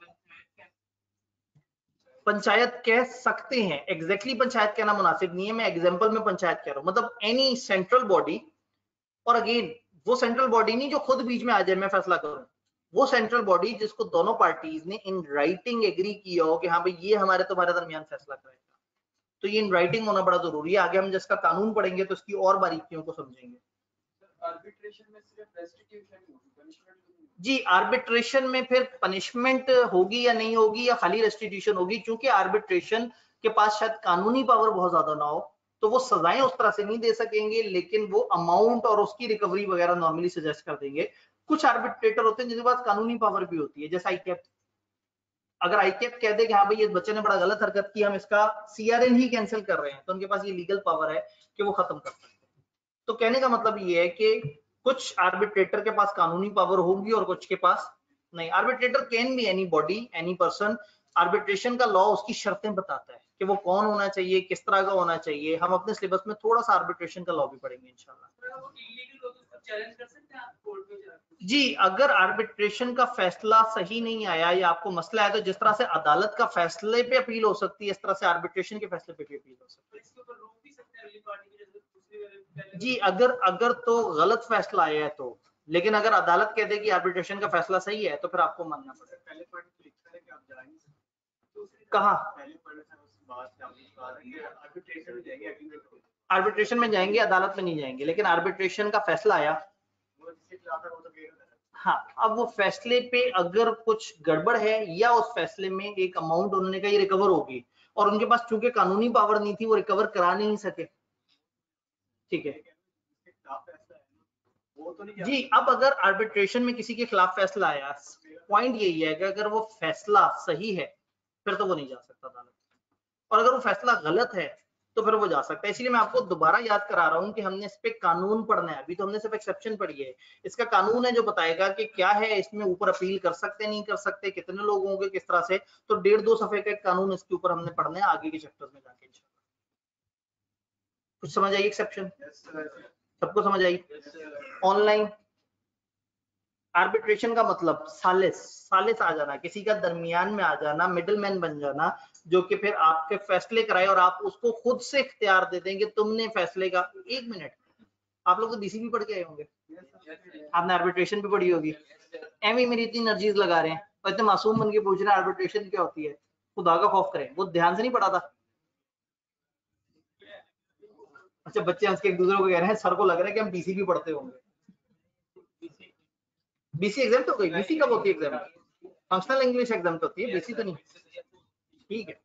पंचायत कह सकते हैं, एग्जैक्टली पंचायत कहना मुनासिब नहीं है, मैं एग्जांपल में पंचायत कह रहा हूं, मतलब एनी सेंट्रल बॉडी। और अगेन वो सेंट्रल बॉडी नहीं जो खुद बीच में आ जाए मैं फैसला करूं, वो सेंट्रल बॉडी जिसको दोनों पार्टीज ने इन राइटिंग एग्री किया हो कि हाँ भाई ये हमारे तुम्हारे दरमियान फैसला करेगा। तो ये इन राइटिंग होना बड़ा जरूरी है। आगे हम जिसका कानून पढ़ेंगे तो इसकी और बारीकियों को समझेंगे। आर्बिट्रेशन में सिर्फ रेस्टिट्यूशन होगी, पनिशमेंट जी, आर्बिट्रेशन में फिर पनिशमेंट होगी या नहीं होगी या खाली रेस्टिट्यूशन होगी, क्योंकि आर्बिट्रेशन के पास शायद कानूनी पावर बहुत ज्यादा ना हो, तो वो सजाएं उस तरह से नहीं दे सकेंगे, लेकिन वो अमाउंट और उसकी रिकवरी वगैरह नॉर्मली सजेस्ट कर देंगे। कुछ आर्बिट्रेटर होते हैं जिनके पास कानूनी पावर भी होती है, जैसे आईकेप। अगर आईकेप कह दे कि हाँ भाई इस बच्चे ने बड़ा गलत हरकत की, हम इसका सीआरएन ही कैंसिल कर रहे हैं, तो उनके पास ये लीगल पावर है कि वो खत्म कर सकते हैं। तो कहने का मतलब ये है कि कुछ आर्बिट्रेटर के पास कानूनी पावर होगी और कुछ के पास नहीं। Arbitrator can be any body, any person. Arbitration का लॉ उसकी शर्तें बताता है कि वो कौन होना चाहिए, किस तरह का होना चाहिए। हम अपने सिलेबस में थोड़ा सा आर्बिट्रेशन का लॉ भी पढ़ेंगे इंशाल्लाह। जी, अगर आर्बिट्रेशन का फैसला सही नहीं आया या आपको मसला है, तो जिस तरह से अदालत का फैसले पे अपील हो सकती है, इस तरह से आर्बिट्रेशन के फैसले पे भी अपील हो सकती है। जी, अगर तो गलत फैसला आया है तो, लेकिन अगर अदालत कह दे कि आर्बिट्रेशन का फैसला सही है तो फिर आपको मानना पड़ेगा। पहले पॉइंट तो लिखा है कि आप जा नहीं सकते, कहाँ पहले पॉइंट से उस बात से आर्बिट्रेशन में जाएंगे, आर्बिट्रेशन में जाएंगे, अदालत में नहीं जाएंगे, लेकिन आर्बिट्रेशन का फैसला आया, वो जिसके खिलाफ है वो तो क्लियर है। हाँ, अब वो फैसले पे अगर कुछ गड़बड़ है या उस फैसले में एक अमाउंट उन्होंने कहा ये रिकवर होगी और उनके पास चूंकि कानूनी पावर नहीं थी, वो रिकवर करा नहीं सके, ठीक है जी। अब अगर आर्बिट्रेशन में किसी के खिलाफ फैसला आया, पॉइंट यही है कि अगर वो फैसला सही है फिर तो वो नहीं जा सकता अदालत, और अगर वो फैसला गलत है तो फिर वो जा सकता है। इसलिए मैं आपको दोबारा याद करा रहा हूं कि हमने इस पे कानून पढ़ना है, अभी तो हमने सिर्फ एक्सेप्शन पढ़ी है। इसका कानून है जो बताएगा कि क्या है, इसमें ऊपर अपील कर सकते नहीं कर सकते, कितने लोग होंगे, किस तरह से। तो 1.5-2 सफे का कानून इसके ऊपर हमने पढ़ना है आगे के चैप्टर्स में जाके। कुछ समझ आई एक्सेप्शन? सबको समझ आई? ऑनलाइन आर्बिट्रेशन का मतलब सालिस आ जाना, किसी का दरमियान में आ जाना, मिडलमैन बन जाना, जो कि फिर आपके फैसले कराए और आप उसको खुद से इख्तियार दे देंगे तुमने फैसले का। 1 मिनट, आप लोग तो बीसीबी पढ़ के आए होंगे, आपने आर्बिट्रेशन भी पढ़ी होगी। एवं मेरी इतनी एनर्जीज लगा रहे हैं और इतने मासूम बन के पूछ रहे हैं आर्बिट्रेशन क्या होती है। खुदा का खौफ करें, वो ध्यान से नहीं पढ़ा था। अच्छा, बच्चे हंस के एक दूसरे को कह रहे हैं, सर को लग रहा है कि हम बीसीबी पढ़ते होंगे। बीसी एग्जाम तो गई, बीसी कब होती है एग्जाम? फंक्शनल इंग्लिश एग्जाम तो होती है, बीसी तो नहीं। ठीक है,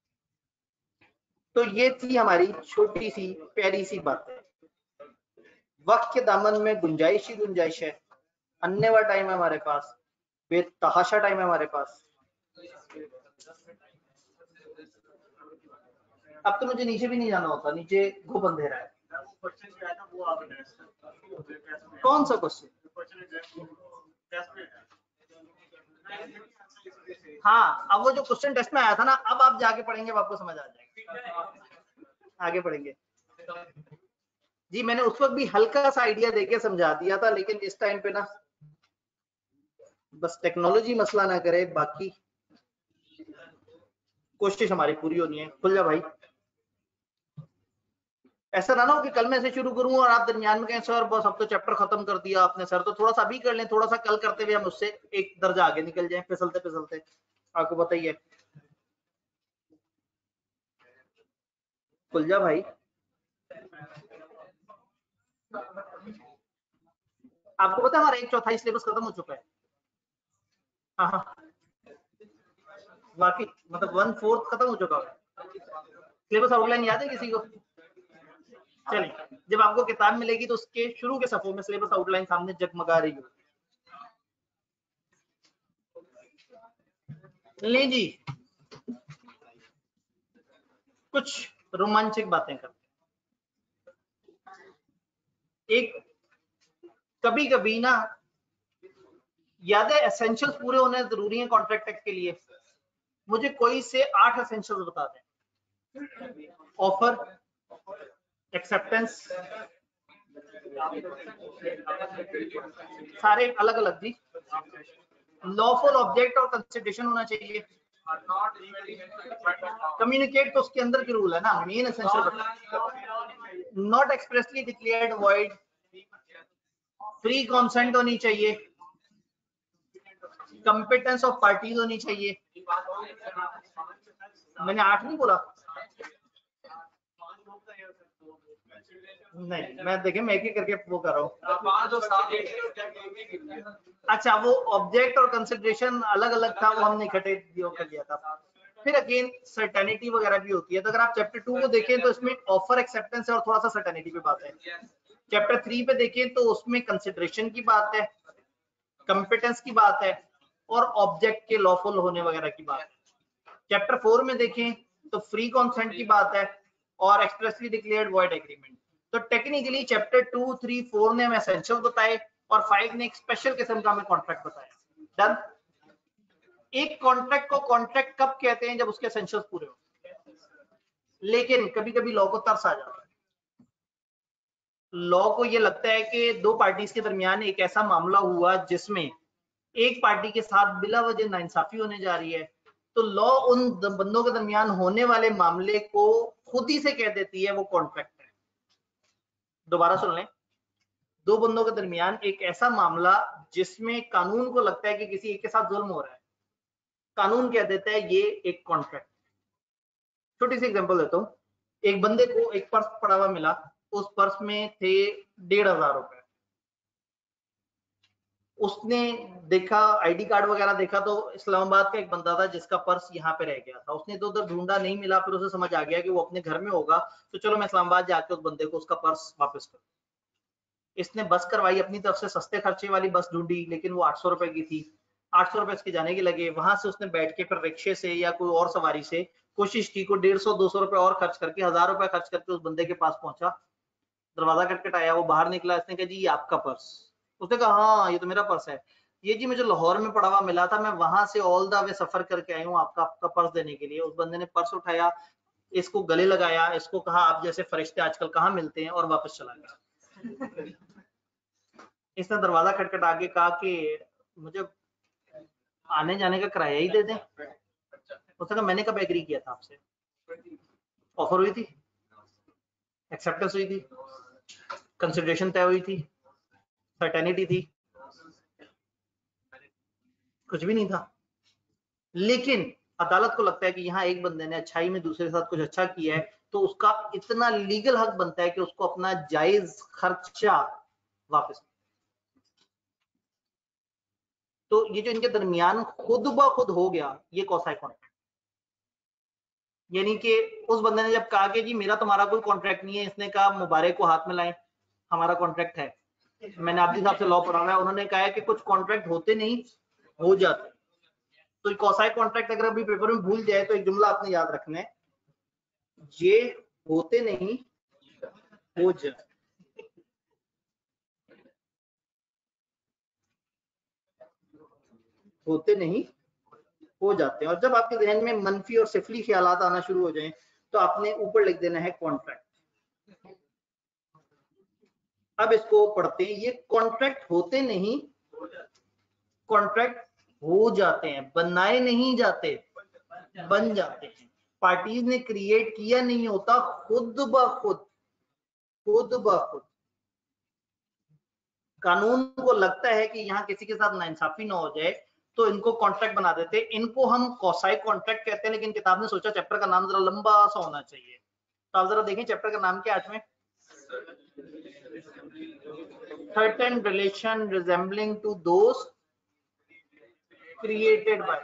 तो ये थी हमारी छोटी सी प्यारी सी बात। वक्त के दामन में गुंजाइश ही गुंजाइश है, अन्य टाइम है हमारे पास, बेतहाशा टाइम है हमारे पास। अब तो मुझे नीचे भी नहीं जाना होता, नीचे घुप अंधेरा है। कौन सा क्वेश्चन? हाँ, अब वो जो क्वेश्चन टेस्ट में आया था ना, अब आप जाके पढ़ेंगे, अब आपको समझ आ जाएगा। आगे पढ़ेंगे जी। मैंने उस वक्त भी हल्का सा आइडिया देके समझा दिया था, लेकिन इस टाइम पे ना बस टेक्नोलॉजी मसला ना करे, बाकी कोशिश हमारी पूरी होनी है। खुल जा भाई, ऐसा ना हो कि कल मैं से शुरू करूं और आप दरमियान में कहें सर बस अब तो चैप्टर खत्म कर दिया आपने सर, तो थोड़ा सा अभी कर लें, थोड़ा सा कल करते हुए हम उससे एक दर्जा आगे निकल जाएं, फिसलते फिसलते। आपको बताइए, खुल जा भाई। आपको पता है हमारा 1/4 सिलेबस खत्म हो चुका है। हाँ हाँ, बाकी मतलब 1/4 खत्म हो चुका है। सिलेबस आउटलाइन याद है किसी को? चलिए, जब आपको किताब मिलेगी तो उसके शुरू के सफों में सिलेबस आउटलाइन सामने जगमगा रही हो। ले जी, कुछ रोमांचक बातें करते हैं। एक कभी कभी ना, याद है एसेंशियल्स पूरे होने जरूरी है कॉन्ट्रैक्ट एक्ट के लिए। मुझे कोई से 8 एसेंशियल्स बता दें। ऑफर, एक्सेप्टेंस, सारे अलग अलग जी। लॉफुल ऑब्जेक्ट और कंसिडरेशन होना चाहिए। कम्युनिकेट तो उसके अंदर की रूल है ना, main essential. Not expressly declared void, free consent होनी चाहिए, कंपिटेंस ऑफ पार्टीज होनी चाहिए। मैंने 8 नहीं बोला, नहीं मैं देखे मैं एक ही करके वो कर रहा हूँ। अच्छा, वो ऑब्जेक्ट और कंसिडरेशन अलग अलग था, वो हमने इकट्ठे कर लिया था। फिर अगेन सर्टेनिटी वगैरह भी होती है, तो अगर आप चैप्टर 2 को देखें तो इसमें ऑफर, एक्सेप्टेंस है और थोड़ा सा सर्टेनिटी पे बात है। चैप्टर 3 पे देखें तो उसमें कंसिडरेशन की बात है, कंपिटेंस की बात है और ऑब्जेक्ट के लॉफुल होने वगैरह की बात है। चैप्टर 4 में देखें तो फ्री कॉन्सेंट की बात है और एक्सप्रेसली डिक्लेयर्ड वॉइड एग्रीमेंट। तो टेक्निकली चैप्टर 2, 3, 4 ने हमें एसेंशियल बताए और 5 ने एक स्पेशल किस्म का हमें कॉन्ट्रैक्ट बताया। डन। एक कॉन्ट्रैक्ट को कॉन्ट्रैक्ट कब कहते हैं? जब उसके एसेंशियल्स पूरे हो। लेकिन कभी कभी लॉ को तरस आ जाता है, लॉ को ये लगता है कि दो पार्टीज के दरमियान एक ऐसा मामला हुआ जिसमें एक पार्टी के साथ बिला वजह नाइंसाफी होने जा रही है, तो लॉ उन बंदों के दरमियान होने वाले मामले को खुद ही से कह देती है वो कॉन्ट्रैक्ट है। दोबारा सुन लें, दो बंदों के दरमियान एक ऐसा मामला जिसमें कानून को लगता है कि किसी एक के साथ जुल्म हो रहा है, कानून कह देता है ये एक कॉन्ट्रैक्ट। छोटी सी एग्जांपल देता हूँ। एक बंदे को एक पर्स पड़ा हुआ मिला, उस पर्स में थे 1,500 रुपए। उसने देखा, आईडी कार्ड वगैरह देखा तो इस्लामाबाद का एक बंदा था जिसका पर्स यहाँ पे रह गया था। उसने इधर उधर ढूंढा, नहीं मिला, फिर उसे समझ आ गया कि वो अपने घर में होगा, तो चलो मैं इस्लामाबाद जाके उस बंदे को उसका पर्स वापस करूँ। इसने बस करवाई, अपनी तरफ से सस्ते खर्चे वाली बस ढूंढी, लेकिन वो 800 रुपए की थी। 800 रुपए इसके जाने के लगे, वहां से उसने बैठ के फिर रिक्शे से या कोई और सवारी से कोशिश की, को 150-200 रुपए और खर्च करके 1000 रुपए खर्च करके उस बंदे के पास पहुंचा। दरवाजा खटखटाया, वो बाहर निकला, इसने कहा जी ये आपका पर्स? उसने कहा हाँ ये तो मेरा पर्स है। ये जी मुझे लाहौर में पड़ा हुआ मिला था, मैं वहां से ऑल द वे सफर करके आई हूँ आपका आपका पर्स देने के लिए। उस बंदे ने पर्स उठाया, इसको गले लगाया, इसको कहा आप जैसे फरिश्ते आजकल कहाँ मिलते हैं, और वापस चला गया। इसने दरवाजा खटखटा के कहा कि मुझे आने जाने का किराया ही दे दें। उसने कहा मैंने कब एग्री किया था आपसे? ऑफर हुई थी, एक्सेप्टेंस हुई थी, कंसिडरेशन तय हुई थी, सर्टेनिटी थी, कुछ भी नहीं था। लेकिन अदालत को लगता है कि यहाँ एक बंदे ने अच्छाई में दूसरे के साथ कुछ अच्छा किया है, तो उसका इतना लीगल हक बनता है कि उसको अपना जायज खर्चा वापस। तो ये जो इनके दरमियान खुद ब खुद हो गया, ये कौसा कॉन्ट्रैक्ट। यानी कि उस बंदे ने जब कहा कि जी मेरा तुम्हारा कोई कॉन्ट्रैक्ट नहीं है, इसने कहा मुबारक को हाथ में लाएं, हमारा कॉन्ट्रैक्ट है। मैंने आपके हिसाब से लॉ पढ़ा हुआ है, उन्होंने कहा है कि कुछ कॉन्ट्रैक्ट होते नहीं, हो जाते। तो कौसाई कॉन्ट्रैक्ट अगर अभी पेपर में भूल जाए तो एक जुमला आपने याद रखना है, ये होते नहीं, हो जाते। होते नहीं, हो जाते हैं। और जब आपके जहन में मनफी और सिफली ख्यालात आना शुरू हो जाएं तो आपने ऊपर लिख देना है कॉन्ट्रैक्ट। अब इसको पढ़ते हैं। ये कॉन्ट्रैक्ट होते नहीं, कॉन्ट्रैक्ट हो जाते हैं, बनाए नहीं जाते, बन जाते हैं। पार्टीज ने क्रिएट किया नहीं होता, खुद ब खुद, खुद ब खुद कानून को लगता है कि यहाँ किसी के साथ नाइंसाफी ना हो जाए तो इनको कॉन्ट्रैक्ट बना देते हैं। इनको हम कौसाई कॉन्ट्रैक्ट कहते हैं, लेकिन किताब ने सोचा चैप्टर का नाम जरा लंबा सा होना चाहिए, तो आप जरा देखें चैप्टर का नाम क्या है 8वें, certain relation resembling to those created by।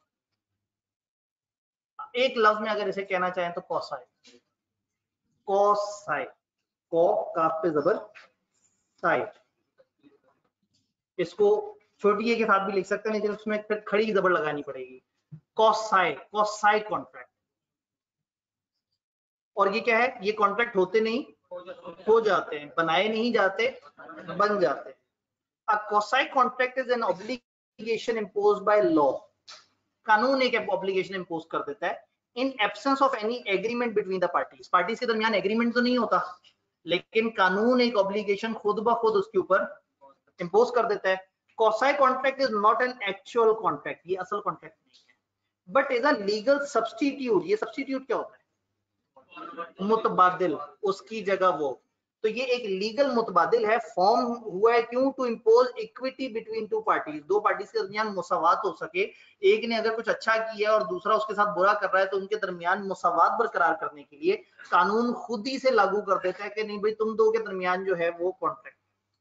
एक लफ्ज में अगर इसे कहना चाहें तो कौसाई, कौसाई, कौ काफ पे जबर साई। इसको छोटी ए के साथ भी लिख सकते हैं, लेकिन उसमें फिर खड़ी जबर लगानी पड़ेगी। Quasi, quasi contract. और ये क्या है, ये कॉन्ट्रैक्ट होते नहीं, हो जाते हैं, बनाए नहीं जाते, बन जाते हैं। A quasi contract is an obligation imposed by law। कानून एक ऑब्लिगेशन इंपोज कर देता है in absence of any agreement between the parties. Parties के दरमियान एग्रीमेंट तो नहीं होता, लेकिन कानून एक ऑब्लिगेशन खुद ब खुद उसके ऊपर इंपोज कर देता है। Quasi contract is not an actual contract, ये असल कॉन्ट्रैक्ट नहीं है, but is a legal substitute. ये सब्स्टिट्यूट क्या होता है, मुतबादिल, उसकी जगह वो। तो ये एक लीगल मुतबादिल है, फॉर्म हुआ है क्यों, to impose equity between two parties. दो पार्टीज के दरमियान मुसावात हो सके, एक ने अगर कुछ अच्छा किया और दूसरा उसके साथ बुरा कर रहा है तो उनके दरमियान मुसावात बरकरार करने के लिए कानून खुद ही से लागू कर देता है कि नहीं भाई तुम दो के दरमियान जो है वो contract.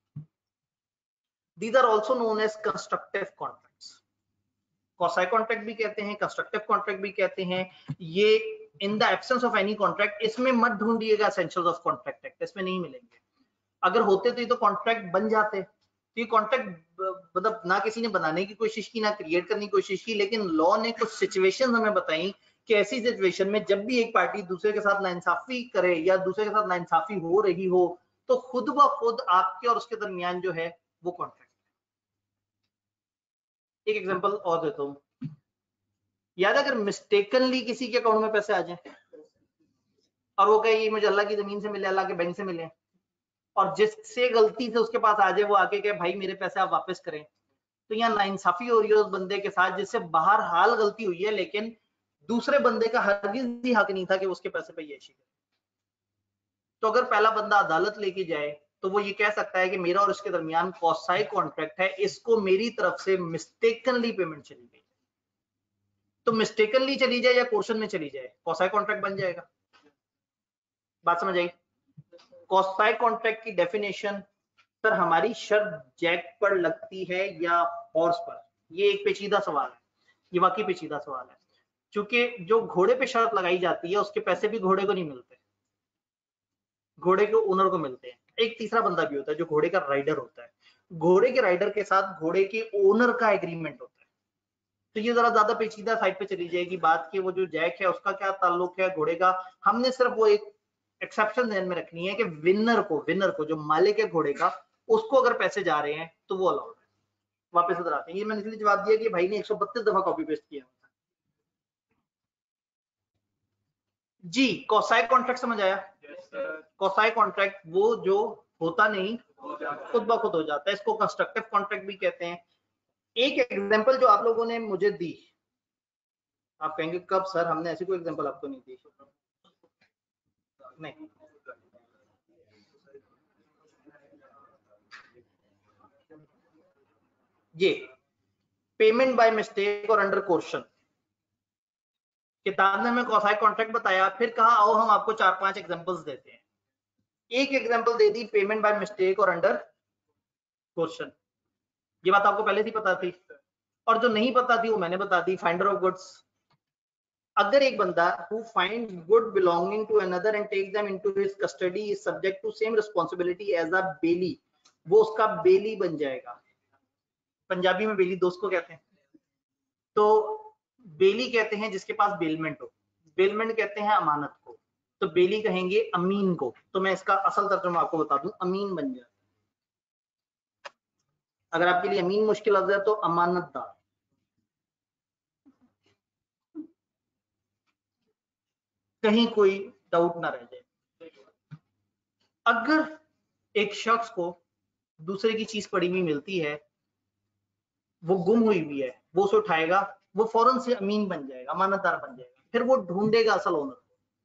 These are also known as constructive contracts. Quasi contract भी कहते हैं, कंस्ट्रक्टिव कॉन्ट्रैक्ट भी कहते हैं। ये in the absence of any contract, इसमें मत ढूंढिएगा एसेंशियल्स ऑफ कॉन्ट्रैक्ट एक्ट, इसमें नहीं मिलेंगे। अगर होते तो ये तो कॉन्ट्रैक्ट बन जाते। तो ये कॉन्ट्रैक्ट मतलब ना किसी ने बनाने की कोशिश की, ना क्रिएट करने की कोशिश की, लेकिन लॉ ने कुछ सिचुएशन हमें बताई कि ऐसी सिचुएशन में जब भी एक पार्टी दूसरे के साथ नाइंसाफी करे या दूसरे के साथ नाइंसाफी हो रही हो तो खुद ब खुद आपके और उसके दरमियान जो है वो कॉन्ट्रैक्ट। एक एग्जांपल और देता हूं। याद अगर मिस्टेकनली किसी के अकाउंट में पैसे आ जाए और वो कहे मुझे अल्लाह की जमीन से मिले, अल्लाह के बैंक से मिले, और जिससे गलती से उसके पास आ जाए वो आके कहे भाई मेरे पैसे आप वापस करें, तो यहाँ नाइंसाफी हो रही है उस बंदे के साथ जिससे बाहर हाल गलती हुई है, लेकिन दूसरे बंदे का हरगिज भी हक नहीं था कि उसके पैसे पे येशी करे। तो अगर पहला बंदा अदालत लेके जाए तो वो ये कह सकता है कि मेरा और इसके दरमियान कौसाई कॉन्ट्रैक्ट है, इसको मेरी तरफ से मिस्टेकनली पेमेंट चली गई। तो मिस्टेकनली चली जाए या पोर्शन में चली जाए, कौसाई कॉन्ट्रैक्ट बन जाएगा। बात समझ आई। कौसाई कॉन्ट्रैक्ट की डेफिनेशन, सर हमारी शर्त जैक पर लगती है या हॉर्स पर, ये एक पेचीदा सवाल है, ये वाकई पेचीदा सवाल है। क्योंकि जो घोड़े पे शर्त लगाई जाती है उसके पैसे भी घोड़े को नहीं मिलते, घोड़े के ओनर को मिलते हैं। एक तीसरा बंदा भी होता है जो घोड़े का राइडर होता है, घोड़े के राइडर के साथ घोड़े के ओनर का एग्रीमेंट होता है। तो ये जरा ज्यादा पेचीदा साइड पे चली जाएगी बात कि वो जो जैक है उसका क्या ताल्लुक है घोड़े का। हमने सिर्फ वो एक एक्सेप्शन ध्यान में रखनी है कि विनर को जो मालिक है घोड़े का, उसको अगर पैसे जा रहे हैं तो वो अलाउड है। वापस इधर आते हैं। ये मैंने इसलिए जवाब दिया कि भाई ने 132 दफा कॉपी पेस्ट किया जी। कौसाई कॉन्ट्रैक्ट समझ आया। कौसाई कॉन्ट्रैक्ट वो जो होता नहीं खुद ब खुद हो जाता है, इसको कंस्ट्रक्टिव कॉन्ट्रैक्ट भी कहते हैं। एक एग्जांपल जो आप लोगों ने मुझे दी, आप कहेंगे कब सर, हमने ऐसी कोई एग्जांपल आपको नहीं दी। नहीं, ये पेमेंट बाय मिस्टेक और अंडर कोर्शन, किताब ने हमें कौसाई कॉन्ट्रैक्ट बताया, फिर कहा आओ हम आपको 4-5 एग्जांपल्स देते हैं। एक एग्जांपल दे दी पेमेंट बाय मिस्टेक और अंडर कोर्शन। ये बात आपको पहले से पता थी, और जो नहीं पता थी वो मैंने बता दी। फाइंडर ऑफ गुड्स, अगर एक बंदा who finds good belonging to another and takes them into his custody is subject to same responsibility as a baili, वो उसका बेली बन जाएगा। पंजाबी में बेली दोस्त को कहते हैं, तो बेली कहते हैं जिसके पास बेलमेंट हो, बेलमेंट कहते हैं अमानत को, तो बेली कहेंगे अमीन को। तो मैं इसका असल तर्जुमा आपको बता दूं, अमीन बन जाए। अगर आपके लिए अमीन मुश्किल लफ्ज़ है तो अमानतदार। कहीं कोई डाउट ना रह जाए। अगर एक शख्स को दूसरे की चीज पड़ी हुई मिलती है, वो गुम हुई हुई है, वो उसे उठाएगा, वो फौरन से अमीन बन जाएगा, अमानतदार बन जाएगा, फिर वो ढूंढेगा असल ओनर।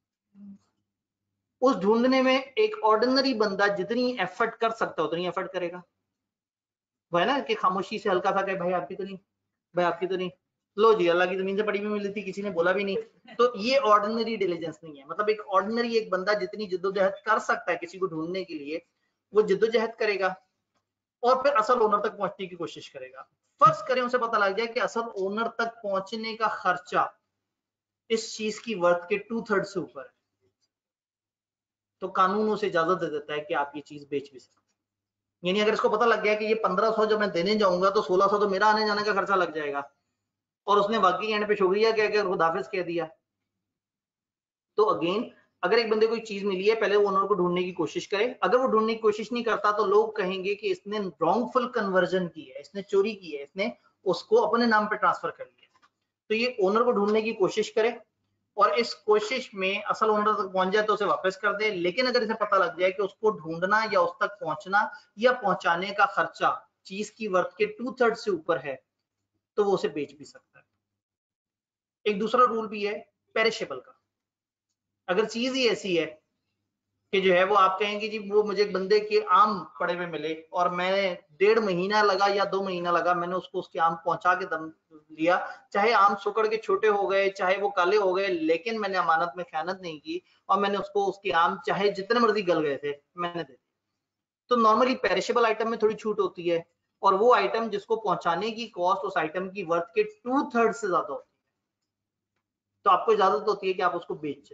उस ढूंढने में एक ऑर्डिनरी बंदा जितनी एफर्ट कर सकता है उतनी एफर्ट करेगा। वो है ना कि खामोशी से हल्का सा कहे भाई आपकी तो नहीं, भाई आपकी तो नहीं, लो जी अल्लाह की जमीन से पड़ी हुई मिली थी, किसी ने बोला भी नहीं। तो ये ऑर्डिनरी डिलीजेंस नहीं है। मतलब एक ऑर्डिनरी एक बंदा जितनी जिद्दोजहद कर सकता है किसी को ढूंढने के लिए, वो जिद्दोजहद करेगा और फिर असल ओनर तक पहुंचने की कोशिश करेगा। फर्ज करें उसे पता लग जाए कि असल ओनर तक पहुंचने का खर्चा इस चीज की वर्थ के 2/3 से ऊपर है, तो कानून उसे इजाजत दे देता है कि आप ये चीज बेच भी सकते हैं। यानी अगर इसको पता लग गया कि ये 1500 जब मैं देने जाऊंगा तो 1600 तो मेरा आने जाने का खर्चा लग जाएगा, और उसने वाकई एंड पे शुक्रिया कह के खुदाफिज कह दिया, तो अगेन अगर एक बंदे को चीज मिली है, पहले वो ओनर को ढूंढने की कोशिश करे। अगर वो ढूंढने की कोशिश नहीं करता तो लोग कहेंगे कि इसने रॉन्गफुल कन्वर्जन की है, इसने चोरी की है, इसने उसको अपने नाम पे ट्रांसफर कर लिया। तो ये ओनर को ढूंढने की कोशिश करे और इस कोशिश में असल ओनर तक पहुंच जाए तो उसे वापस कर दे। लेकिन अगर इसे पता लग जाए कि उसको ढूंढना या उस तक पहुंचना या पहुंचाने का खर्चा चीज की वर्थ के 2/3 से ऊपर है, तो वो उसे बेच भी सकता है। एक दूसरा रूल भी है पेरिशेबल का। अगर चीज ही ऐसी है कि जो है वो आप कहेंगे जी वो मुझे बंदे के आम पड़े हुए मिले और मैंने 1.5 महीना लगा या 2 महीना लगा, मैंने उसको उसके आम पहुंचा के दम लिया, चाहे आम सुकड़ के छोटे हो गए, चाहे वो काले हो गए, लेकिन मैंने अमानत में खयानत नहीं की और मैंने उसको उसके आम चाहे जितने मर्जी गल गए थे मैंने दे दिया। तो नॉर्मली पेरिशेबल आइटम में थोड़ी छूट होती है, और वो आइटम जिसको पहुंचाने की कॉस्ट उस आइटम की वर्थ के 2/3 से ज्यादा होती है, तो आपको इजाजत होती है कि आप उसको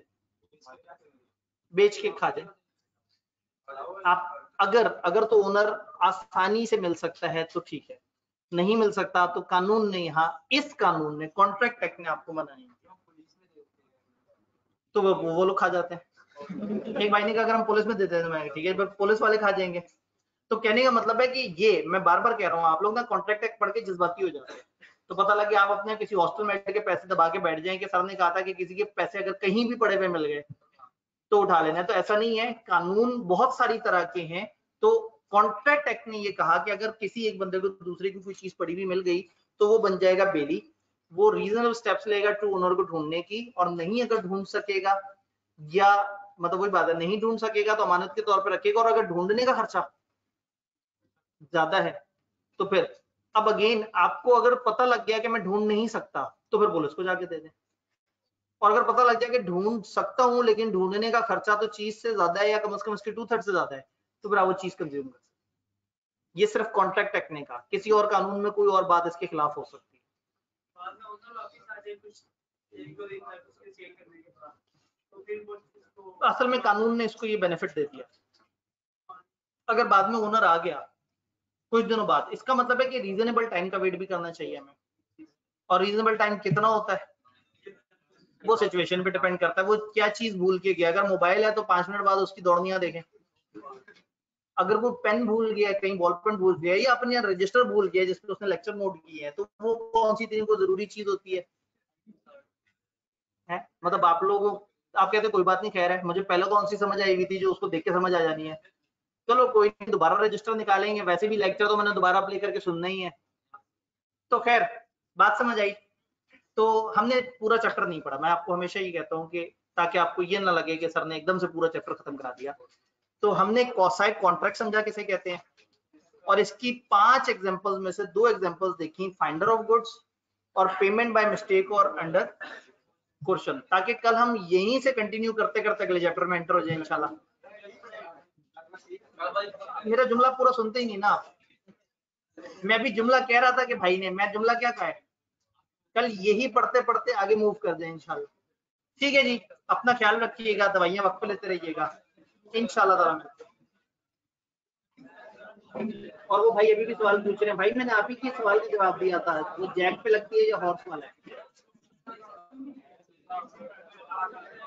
बेच के खा जाए। आप अगर तो ओनर आसानी से मिल सकता है तो ठीक है, नहीं मिल सकता तो कानून ने यहाँ इस कानून ने कॉन्ट्रैक्ट एक्ट ने आपको मना नहीं किया, तो वो लोग खा जाते हैं। एक भाई ने कहा अगर हम पुलिस में दे देते हैं ठीक है, पर पुलिस वाले खा जाएंगे। तो कहने का मतलब है कि ये मैं बार बार कह रहा हूँ, आप लोग ना कॉन्ट्रैक्ट एक्ट पढ़ के जज्बाती हो जाते हैं। तो पता लगे आप अपने किसी हॉस्टल में के पैसे दबा के बैठ जाएं कि सर ने कहा था कि किसी के पैसे अगर कहीं भी पड़े हुए मिल गए तो उठा लेना है। तो ऐसा नहीं है, कानून बहुत सारी तरह के हैं। तो कॉन्ट्रैक्ट एक्ट ने ये कहा कि अगर किसी एक बंदे को दूसरे की कोई चीज पड़ी हुई मिल गई तो वो बन जाएगा बेली, वो रीजनेबल स्टेप्स लेगा टू ओनर को ढूंढने की, और नहीं अगर ढूंढ सकेगा या मतलब वही बात है, नहीं ढूंढ सकेगा तो अमानत के तौर पर रखेगा, और अगर ढूंढने का खर्चा ज्यादा है तो फिर अब अगेन आपको अगर पता लग गया कि मैं ढूंढ नहीं सकता तो फिर पुलिस को जाके दे दें, और अगर पता लग जाए कि ढूंढ सकता हूं लेकिन ढूंढने का खर्चा तो चीज से ज्यादा है या कम से कम इसके 2/3 से ज्यादा है, तो फिर आप वो चीज कंज्यूम कर सकते। ये सिर्फ कॉन्ट्रैक्ट एक्ट ने कहा, किसी और कानून में कोई और बात इसके खिलाफ हो सकती है। असल में कानून ने इसको ये बेनिफिट दे दिया। अगर बाद में ओनर आ गया कुछ दिनों बाद, इसका मतलब है कि रीजनेबल टाइम का वेट भी करना चाहिए हमें, और रीजनेबल टाइम कितना होता है वो सिचुएशन पे डिपेंड करता है, वो क्या चीज भूल के गया। अगर मोबाइल है तो 5 मिनट बाद उसकी दौड़नियां देखें। अगर वो पेन भूल गया, कहीं बॉल पेन भूल गया, या अपने यहाँ रजिस्टर भूल गया जिसपे उसने लेक्चर नोट किए हैं, तो वो कौन सी तीन को जरूरी चीज होती है? मतलब आप लोग आप कहते कोई बात नहीं, खैर है मुझे पहले कौन सी समझ आई हुई थी जो उसको देख के समझ आ जानी है, चलो कोई नहीं दोबारा रजिस्टर निकालेंगे, वैसे भी लेक्चर तो मैंने दोबारा प्ले करके सुनना ही है। तो खैर बात समझ आई। तो हमने पूरा चैप्टर नहीं पढ़ा, मैं आपको हमेशा ही कहता हूँ कि ताकि आपको ये ना लगे कि सर ने एकदम से पूरा चैप्टर खत्म करा दिया। तो हमने कॉसाइड कॉन्ट्रैक्ट समझा किसे कहते हैं, और इसकी 5 एग्जांपल्स में से 2 एग्जांपल्स देखी, फाइंडर ऑफ गुड्स और पेमेंट बाय मिस्टेक और अंडर क्वेश्चन, ताकि कल हम यहीं से कंटिन्यू करते करते अगले चैप्टर में एंटर हो जाए इंशाल्लाह। मेरा जुमला पूरा सुनते ही नहीं ना, मैं भी जुमला कह रहा था कि भाई ने, मैं जुमला क्या कहा है, कल यही पढ़ते पढ़ते आगे मूव कर जाए इंशाल्लाह। ठीक है जी, अपना ख्याल रखिएगा, दवाइयां वक्त पे लेते रहिएगा इंशाल्लाह ताला। और वो भाई अभी भी सवाल पूछ रहे हैं, भाई मैंने आप ही के सवाल का जवाब दिया था, वो जैक पे लगती है या हॉर्स वाला है?